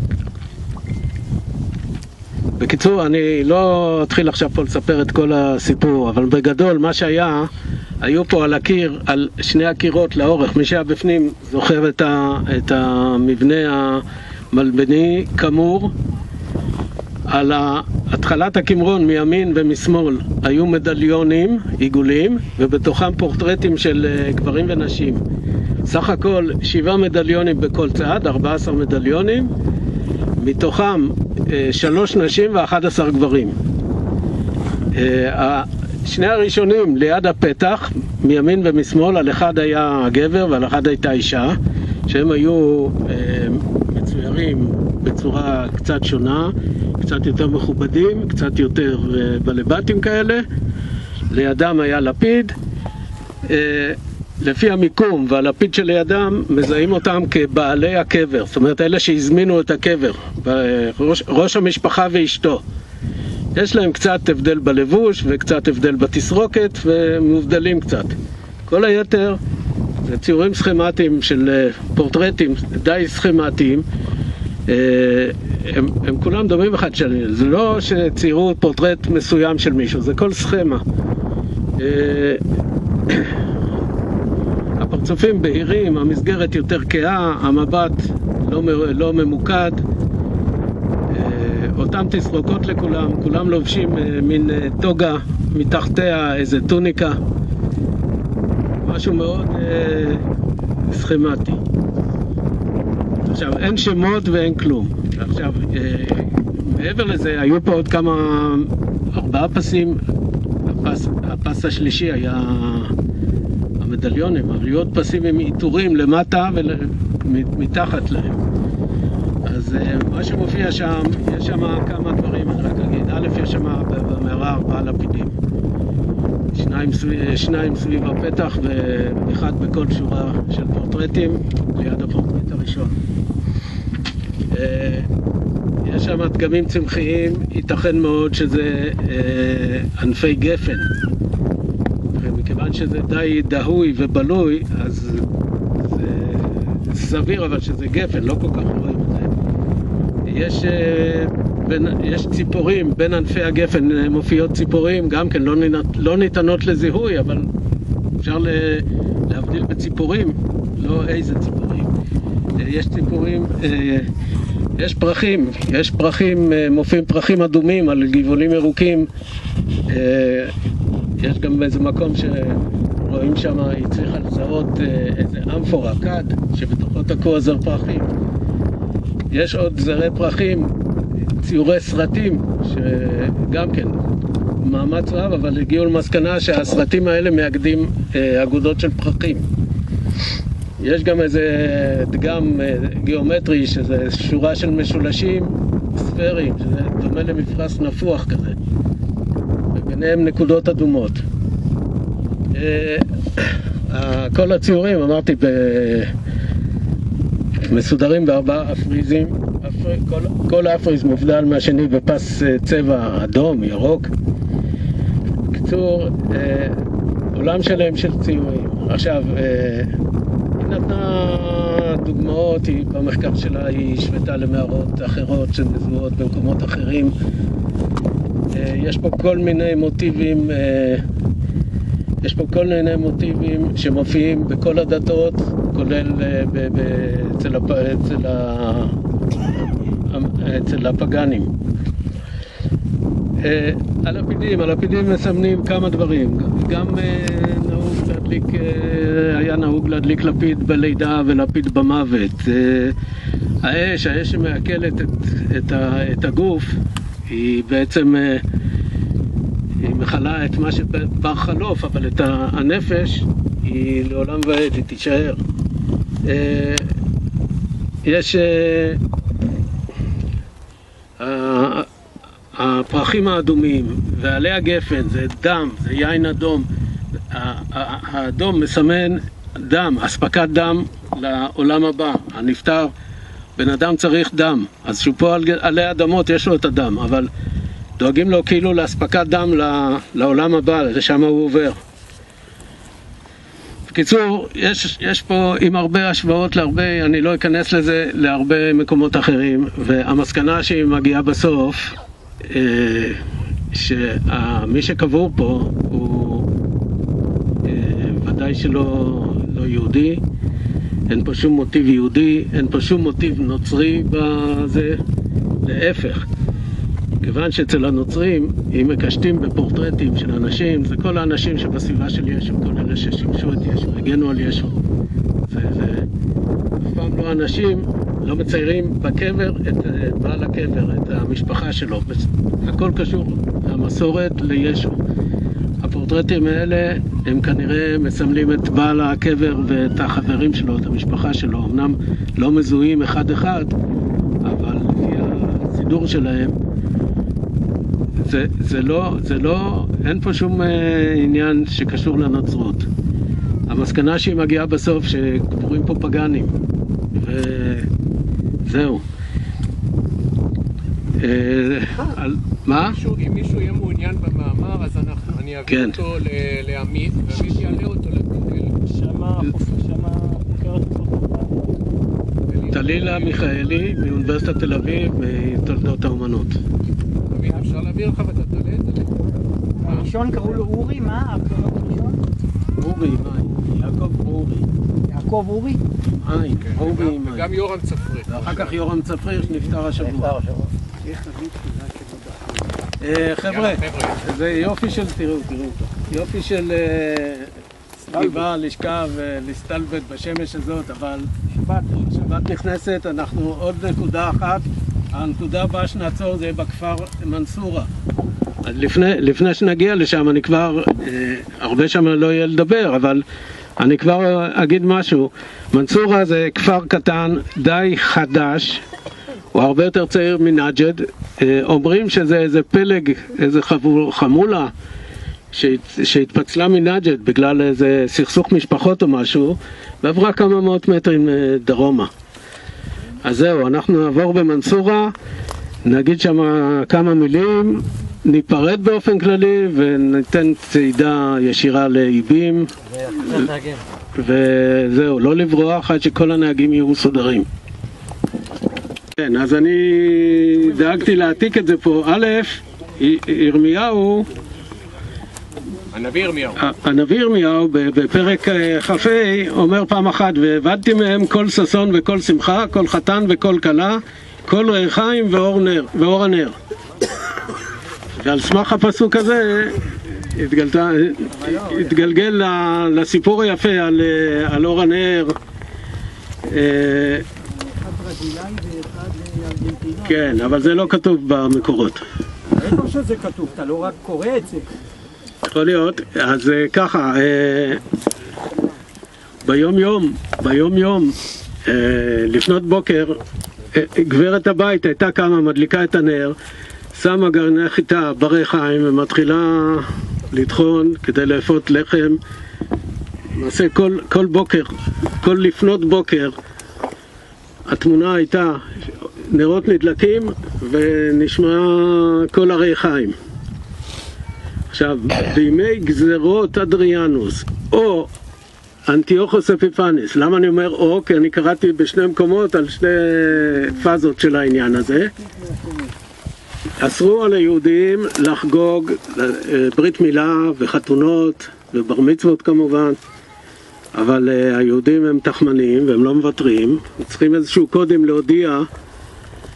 [SPEAKER 2] בקיצור, אני לא אתחיל עכשיו פה לספר את כל הסיפור, אבל בגדול, מה שהיה, היו פה על הקיר, על שני הקירות לאורך, מי שהיה בפנים זוכר את, ה, את המבנה המלבני כמור, על התחלת הכמרון מימין ומשמאל היו מדליונים, עיגולים, ובתוכם פורטרטים של גברים ונשים. סך הכל שבעה מדליונים בכל צד, ארבעה עשר מדליונים, מתוכם שלוש נשים ואחד עשר גברים. שני הראשונים ליד הפתח, מימין ומשמאל, על אחד היה גבר ועל אחד הייתה אישה, שהם היו מצוירים בצורה קצת שונה, קצת יותר מכובדים, קצת יותר בלבטים כאלה. לידם היה לפיד. לפי המיקום והלפיד שלידם מזהים אותם כבעלי הקבר, זאת אומרת אלה שהזמינו את הקבר, ראש, ראש המשפחה ואשתו. יש להם קצת הבדל בלבוש וקצת הבדל בתסרוקת ומובדלים קצת. כל היתר זה ציורים סכמטיים של פורטרטים די סכמטיים, הם, הם כולם דומים אחד שני, זה לא שציירו פורטרט מסוים של מישהו, זה כל סכמה. הפרצופים בהירים, המסגרת יותר כהה, המבט לא, לא ממוקד, אותם תסרוקות לכולם, כולם לובשים מין טוגה, מתחתיה איזה טוניקה, משהו מאוד אה, סכמטי. עכשיו, אין שמות ואין כלום. עכשיו, אה, מעבר לזה, היו פה עוד כמה, ארבעה פסים, הפס, הפס השלישי היה המדליונים, אבל היו עוד פסים עם עיטורים למטה ומתחת להם. אז מה שמופיע שם, יש שם כמה דברים, אני רק אגיד. א', יש שם במערה ארבעה לפידים. שניים, שניים סביב הפתח ואחד בכל שורה של פורטרטים ליד הפורטרט הראשון. יש שם דגמים צמחיים, ייתכן מאוד שזה ענפי גפן. ומכיוון שזה די דהוי ובלוי, אז זה סביר אבל שזה גפן, לא כל כך רואים את זה. יש, בין, יש ציפורים, בין ענפי הגפן מופיעות ציפורים, גם כן לא, ניתנות, לא ניתנות לזיהוי, אבל אפשר להבדיל בציפורים, לא איזה ציפורים. יש ציפורים, יש פרחים, יש פרחים, מופיעים פרחים אדומים על גבעולים ירוקים. יש גם באיזה מקום שרואים שם, היא צריכה לזהות איזה אמפורה, כד, שבתוכו תקוע זר פרחים. יש עוד זרי פרחים, ציורי סרטים, שגם כן מאמץ רב, אבל הגיעו למסקנה שהסרטים האלה מאגדים אה, אגודות של פרחים. יש גם איזה דגם אה, גיאומטרי, שזה שורה של משולשים ספריים, שזה דומה למפרס נפוח כזה, וביניהם נקודות אדומות. אה, אה, כל הציורים, אמרתי, ב... מסודרים בארבעה אפריזים, אפר... כל, כל אפריז מובדל מהשני בפס צבע אדום, ירוק. בקיצור, אה, עולם שלם של ציורים. עכשיו, אה, היא נתנה דוגמאות, היא, במחקר שלה היא השוותה למערות אחרות שמזוהות במקומות אחרים. אה, יש פה כל מיני מוטיבים, אה, יש פה כל מיני מוטיבים שמופיעים בכל הדתות, כולל ב- ב- אצל, הפ... אצל, ה... אצל הפגנים. הלפידים, הלפידים מסמנים כמה דברים. גם נהוג להדליק, היה נהוג להדליק לפיד בלידה ולפיד במוות. האש, האש שמעכלת את, את, ה, את הגוף, היא בעצם היא מחלה את מה שבר חלוף, אבל את הנפש היא לעולם ועד, היא תישאר. יש הפרחים האדומים ועלי הגפן, זה דם, זה יין אדום. האדום מסמן דם, אספקת דם לעולם הבא. הנפטר, בן אדם צריך דם, אז שהוא פה עלי אדמות יש לו את הדם, אבל דואגים לו כאילו לאספקת דם לעולם הבא, לשם הוא עובר. בקיצור, יש, יש פה עם הרבה השוואות להרבה, אני לא אכנס לזה, להרבה מקומות אחרים, והמסקנה שהיא מגיעה בסוף, אה, שמי שקבור פה הוא אה, ודאי שלא לא יהודי, אין פה שום מוטיב יהודי, אין פה שום מוטיב נוצרי בזה, להפך. כיוון שאצל הנוצרים, אם מקשטים בפורטרטים של אנשים, זה כל האנשים שבסביבה של ישו, כל אלה ששימשו את ישו, הגנו על ישו. זה, זה, אף פעם לא אנשים לא מציירים בקבר את, את בעל הקבר, את המשפחה שלו. הכל קשור למסורת, לישו. הפורטרטים האלה הם כנראה מסמלים את בעל הקבר ואת החברים שלו, את המשפחה שלו. אמנם לא מזוהים אחד אחד, אבל לפי הסידור שלהם, זה, זה לא, זה לא, אין פה שום אה, עניין שקשור לנוצרות. המסקנה שהיא מגיעה בסוף שקבורים פה פגנים, וזהו. אה, על, מה?
[SPEAKER 1] אם מישהו יהיה מעוניין במאמר, אז אנחנו, אני אביא
[SPEAKER 2] כן.
[SPEAKER 1] אותו לעמית, ועמית יעלה אותו לגוגל.
[SPEAKER 5] שמה חוקרת
[SPEAKER 2] טלילה מיכאלי מאוניברסיטת תל אביב, מתולדות האומנות.
[SPEAKER 1] עמית, אפשר להעביר לך ואתה תעלה את זה?
[SPEAKER 8] הראשון קראו לו אורי, מה? הקרנות הראשון?
[SPEAKER 2] אורי, יעקב אורי.
[SPEAKER 8] יעקב אורי?
[SPEAKER 2] עין, אורי עם עין.
[SPEAKER 1] וגם יורם צפריר.
[SPEAKER 2] ואחר כך יורם צפריר שנפטר השבוע. חבר'ה, זה יופי של, תראו, תראו אותו. יופי של סביבה, לשכב ולהסתלבט בשמש הזאת, אבל שבת נכנסת, אנחנו עוד נקודה אחת. הנקודה הבאה שנעצור זה בכפר מנסורה. לפני, לפני שנגיע לשם, אני כבר, אה, הרבה שם לא יהיה לדבר, אבל אני כבר אגיד משהו. מנסורה זה כפר קטן, די חדש, הוא הרבה יותר צעיר מנג'ד. אה, אומרים שזה איזה פלג, איזה חבול, חמולה, שהת, שהתפצלה מנג'ד בגלל איזה סכסוך משפחות או משהו, ועברה כמה מאות מטרים אה, דרומה. אז זהו, אנחנו נעבור במנסורה, נגיד שם כמה מילים, ניפרד באופן כללי וניתן צעידה ישירה לאיבים. וזהו, לא לברוח עד שכל הנהגים יהיו סודרים. כן, אז אני דאגתי להעתיק את זה פה. א', ירמיהו,
[SPEAKER 1] הנביא ירמיהו.
[SPEAKER 2] הנביא ירמיהו בפרק כ"ה אומר פעם אחת, והבדתי מהם כל ששון וכל שמחה, כל חתן וכל כלה, כל ריחיים ואור נר, ואור הנר. ועל סמך הפסוק הזה התגלתה, התגלגל לסיפור היפה על, על אור הנר. כן, אבל זה לא כתוב במקורות.
[SPEAKER 4] איפה שזה כתוב? אתה לא רק קורא את זה.
[SPEAKER 2] יכול להיות. אז ככה, ביום יום, ביום יום, לפנות בוקר, גברת הבית הייתה קמה, מדליקה את הנר, שמה גרעיני חיטה בריחיים ומתחילה לטחון כדי לאפות לחם. למעשה כל, כל בוקר, כל לפנות בוקר, התמונה הייתה נרות נדלקים ונשמע כל הריחיים. עכשיו, בימי גזרות אדריאנוס, או אנטיוכוס אפיפנס, למה אני אומר או? כי אני קראתי בשני מקומות על שני פאזות של העניין הזה. אסרו על היהודים לחגוג ברית מילה וחתונות ובר מצוות כמובן, אבל היהודים הם תחמנים והם לא מוותרים, צריכים איזשהו קודם להודיע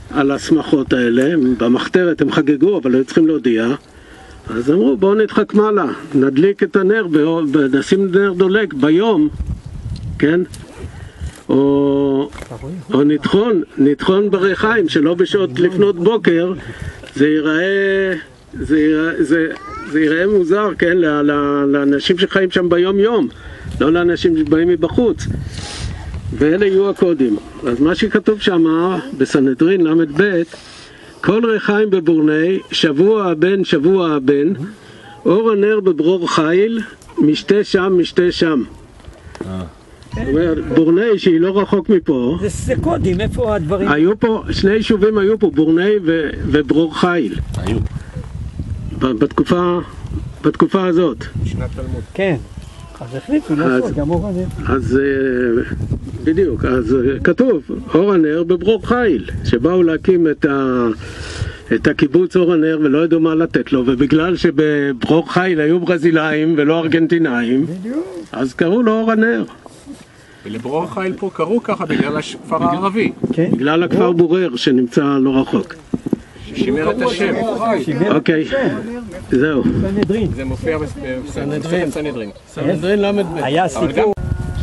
[SPEAKER 2] על השמחות האלה, במחתרת הם חגגו אבל היו צריכים להודיע, אז אמרו בואו נדחק מעלה, נדליק את הנר ונשים נר דולק ביום, כן? או, או נטחון, נטחון בריחיים שלא בשעות לפנות בוקר, זה ייראה, זה ייראה, זה, זה ייראה מוזר, כן? לאנשים שחיים שם ביום יום, לא לאנשים שבאים מבחוץ. ואלה יהיו הקודים. אז מה שכתוב שם בסנהדרין למד ב', כל ריחיים בבורני, שבוע הבן שבוע הבן, אור הנר בברור חיל, משתה שם משתה שם. זאת אומרת, בורני שהיא לא רחוק מפה,
[SPEAKER 4] זה קודים, איפה הדברים?
[SPEAKER 2] היו פה, שני יישובים היו פה, בורני ו- וברור חיל.
[SPEAKER 1] היו.
[SPEAKER 2] בתקופה, בתקופה הזאת.
[SPEAKER 1] שנת תלמוד.
[SPEAKER 4] כן. אז החליטו לעשות גם אור הנר.
[SPEAKER 2] אז בדיוק, אז כתוב אור הנר בברור חיל, שבאו להקים את, ה, את הקיבוץ אור הנר ולא ידעו מה לתת לו, ובגלל שבברור חיל היו ברזילאים ולא ארגנטינאים, אז קראו לו אור הנר.
[SPEAKER 1] ולברור חיל פה קראו ככה בגלל הכפר הערבי.
[SPEAKER 4] כן.
[SPEAKER 2] בגלל הכפר בורר שנמצא לא רחוק.
[SPEAKER 1] ששימר את השם.
[SPEAKER 2] אוקיי, זהו.
[SPEAKER 4] סנהדרין.
[SPEAKER 1] זה מופיע בסנהדרין. סנהדרין.
[SPEAKER 2] סנהדרין למד ב'.
[SPEAKER 4] היה סיפור.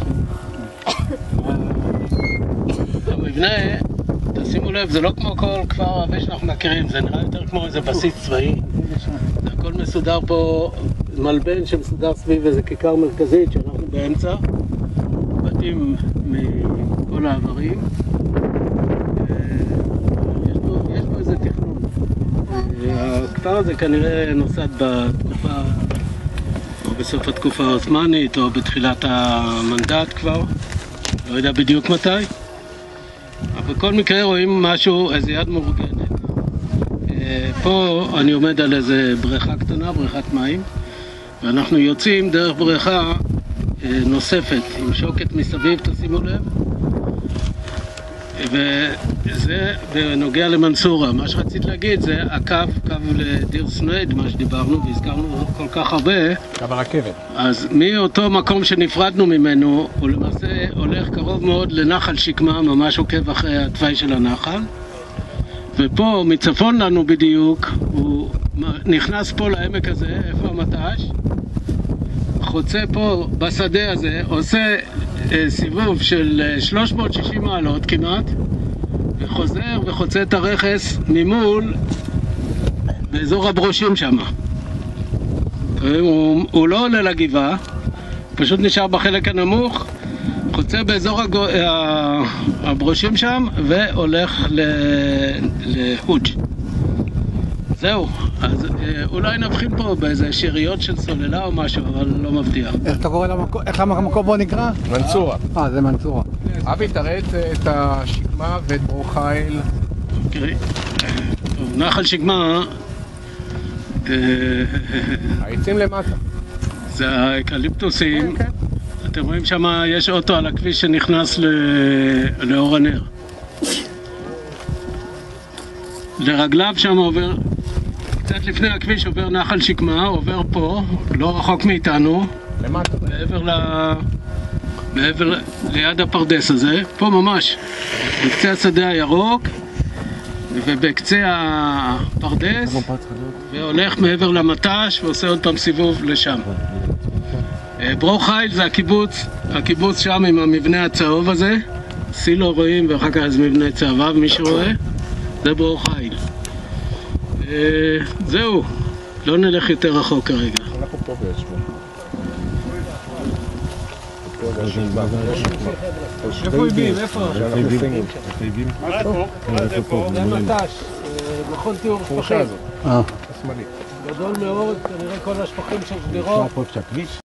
[SPEAKER 2] המבנה, תשימו לב, זה לא כמו כל כפר ערבי שאנחנו מכירים, זה נראה יותר כמו איזה בסיס צבאי. זה הכל מסודר פה, מלבן שמסודר סביב איזה כיכר מרכזית שאנחנו באמצע. בתים מכל העברים. יש פה, יש פה איזה תכנון. הכפר הזה כנראה נוסד בתקופה, או בסוף התקופה העות'מאנית, או בתחילת המנדט כבר. לא יודע בדיוק מתי. אבל בכל מקרה רואים משהו, איזה יד מאורגנת. פה אני עומד על איזה בריכה קטנה, בריכת מים, ואנחנו יוצאים דרך בריכה נוספת עם שוקת מסביב, תשימו לב. וזה בנוגע למנסורה. מה שרציתי להגיד זה הקו, קו לדיר סנייד, מה שדיברנו והזכרנו כל כך הרבה.
[SPEAKER 1] קו הרכבת.
[SPEAKER 2] אז מאותו מקום שנפרדנו ממנו, הוא למעשה הולך קרוב מאוד לנחל שקמה, ממש עוקב אחרי התוואי של הנחל. ופה, מצפון לנו בדיוק, הוא נכנס פה לעמק הזה, איפה המט"ש? חוצה פה בשדה הזה, עושה אה, סיבוב של אה, שלוש מאות ושישים מעלות כמעט, וחוזר וחוצה את הרכס ממול באזור הברושים שם. הוא, הוא לא עולה לגבעה, פשוט נשאר בחלק הנמוך, חוצה באזור הגו, אה, הברושים שם והולך להודג'. זהו, אז אה, אולי נבחין פה באיזה שאריות של סוללה או משהו, אבל לא מבטיח.
[SPEAKER 6] איך אתה קורא למקום? איך המקום בו נקרא?
[SPEAKER 1] מנסורה.
[SPEAKER 6] אה, זה מנסורה.
[SPEAKER 1] אבי, תראה את, את השקמה ואת ברור חיל.
[SPEAKER 2] אוקיי. טוב, נחל שקמה, אה,
[SPEAKER 1] העצים למטה.
[SPEAKER 2] זה האקליפטוסים. אתם רואים שם יש אוטו על הכביש שנכנס ל... לאור הנר. לרגליו שם עובר, קצת לפני הכביש עובר נחל שקמה, עובר פה, לא רחוק מאיתנו,
[SPEAKER 1] למטה.
[SPEAKER 2] מעבר ל... מעבר ל... ליד הפרדס הזה, פה ממש, בקצה השדה הירוק ובקצה הפרדס, והולך מעבר למט"ש ועושה עוד פעם סיבוב לשם. ברור חיל זה הקיבוץ, הקיבוץ שם עם המבנה הצהוב הזה, סילו רואים ואחר כך איזה מבנה צהבה, מי שרואה, זה ברור חיל. זהו, לא נלך יותר רחוק כרגע.
[SPEAKER 1] אנחנו פה באשמו.
[SPEAKER 4] איפה איבים? איפה?
[SPEAKER 1] איפה איבים?
[SPEAKER 4] איפה פה? זה מט"ש, מכון טיהור שפכים.
[SPEAKER 6] אה.
[SPEAKER 4] גדול מאוד, כנראה כל השפכים של שדרות.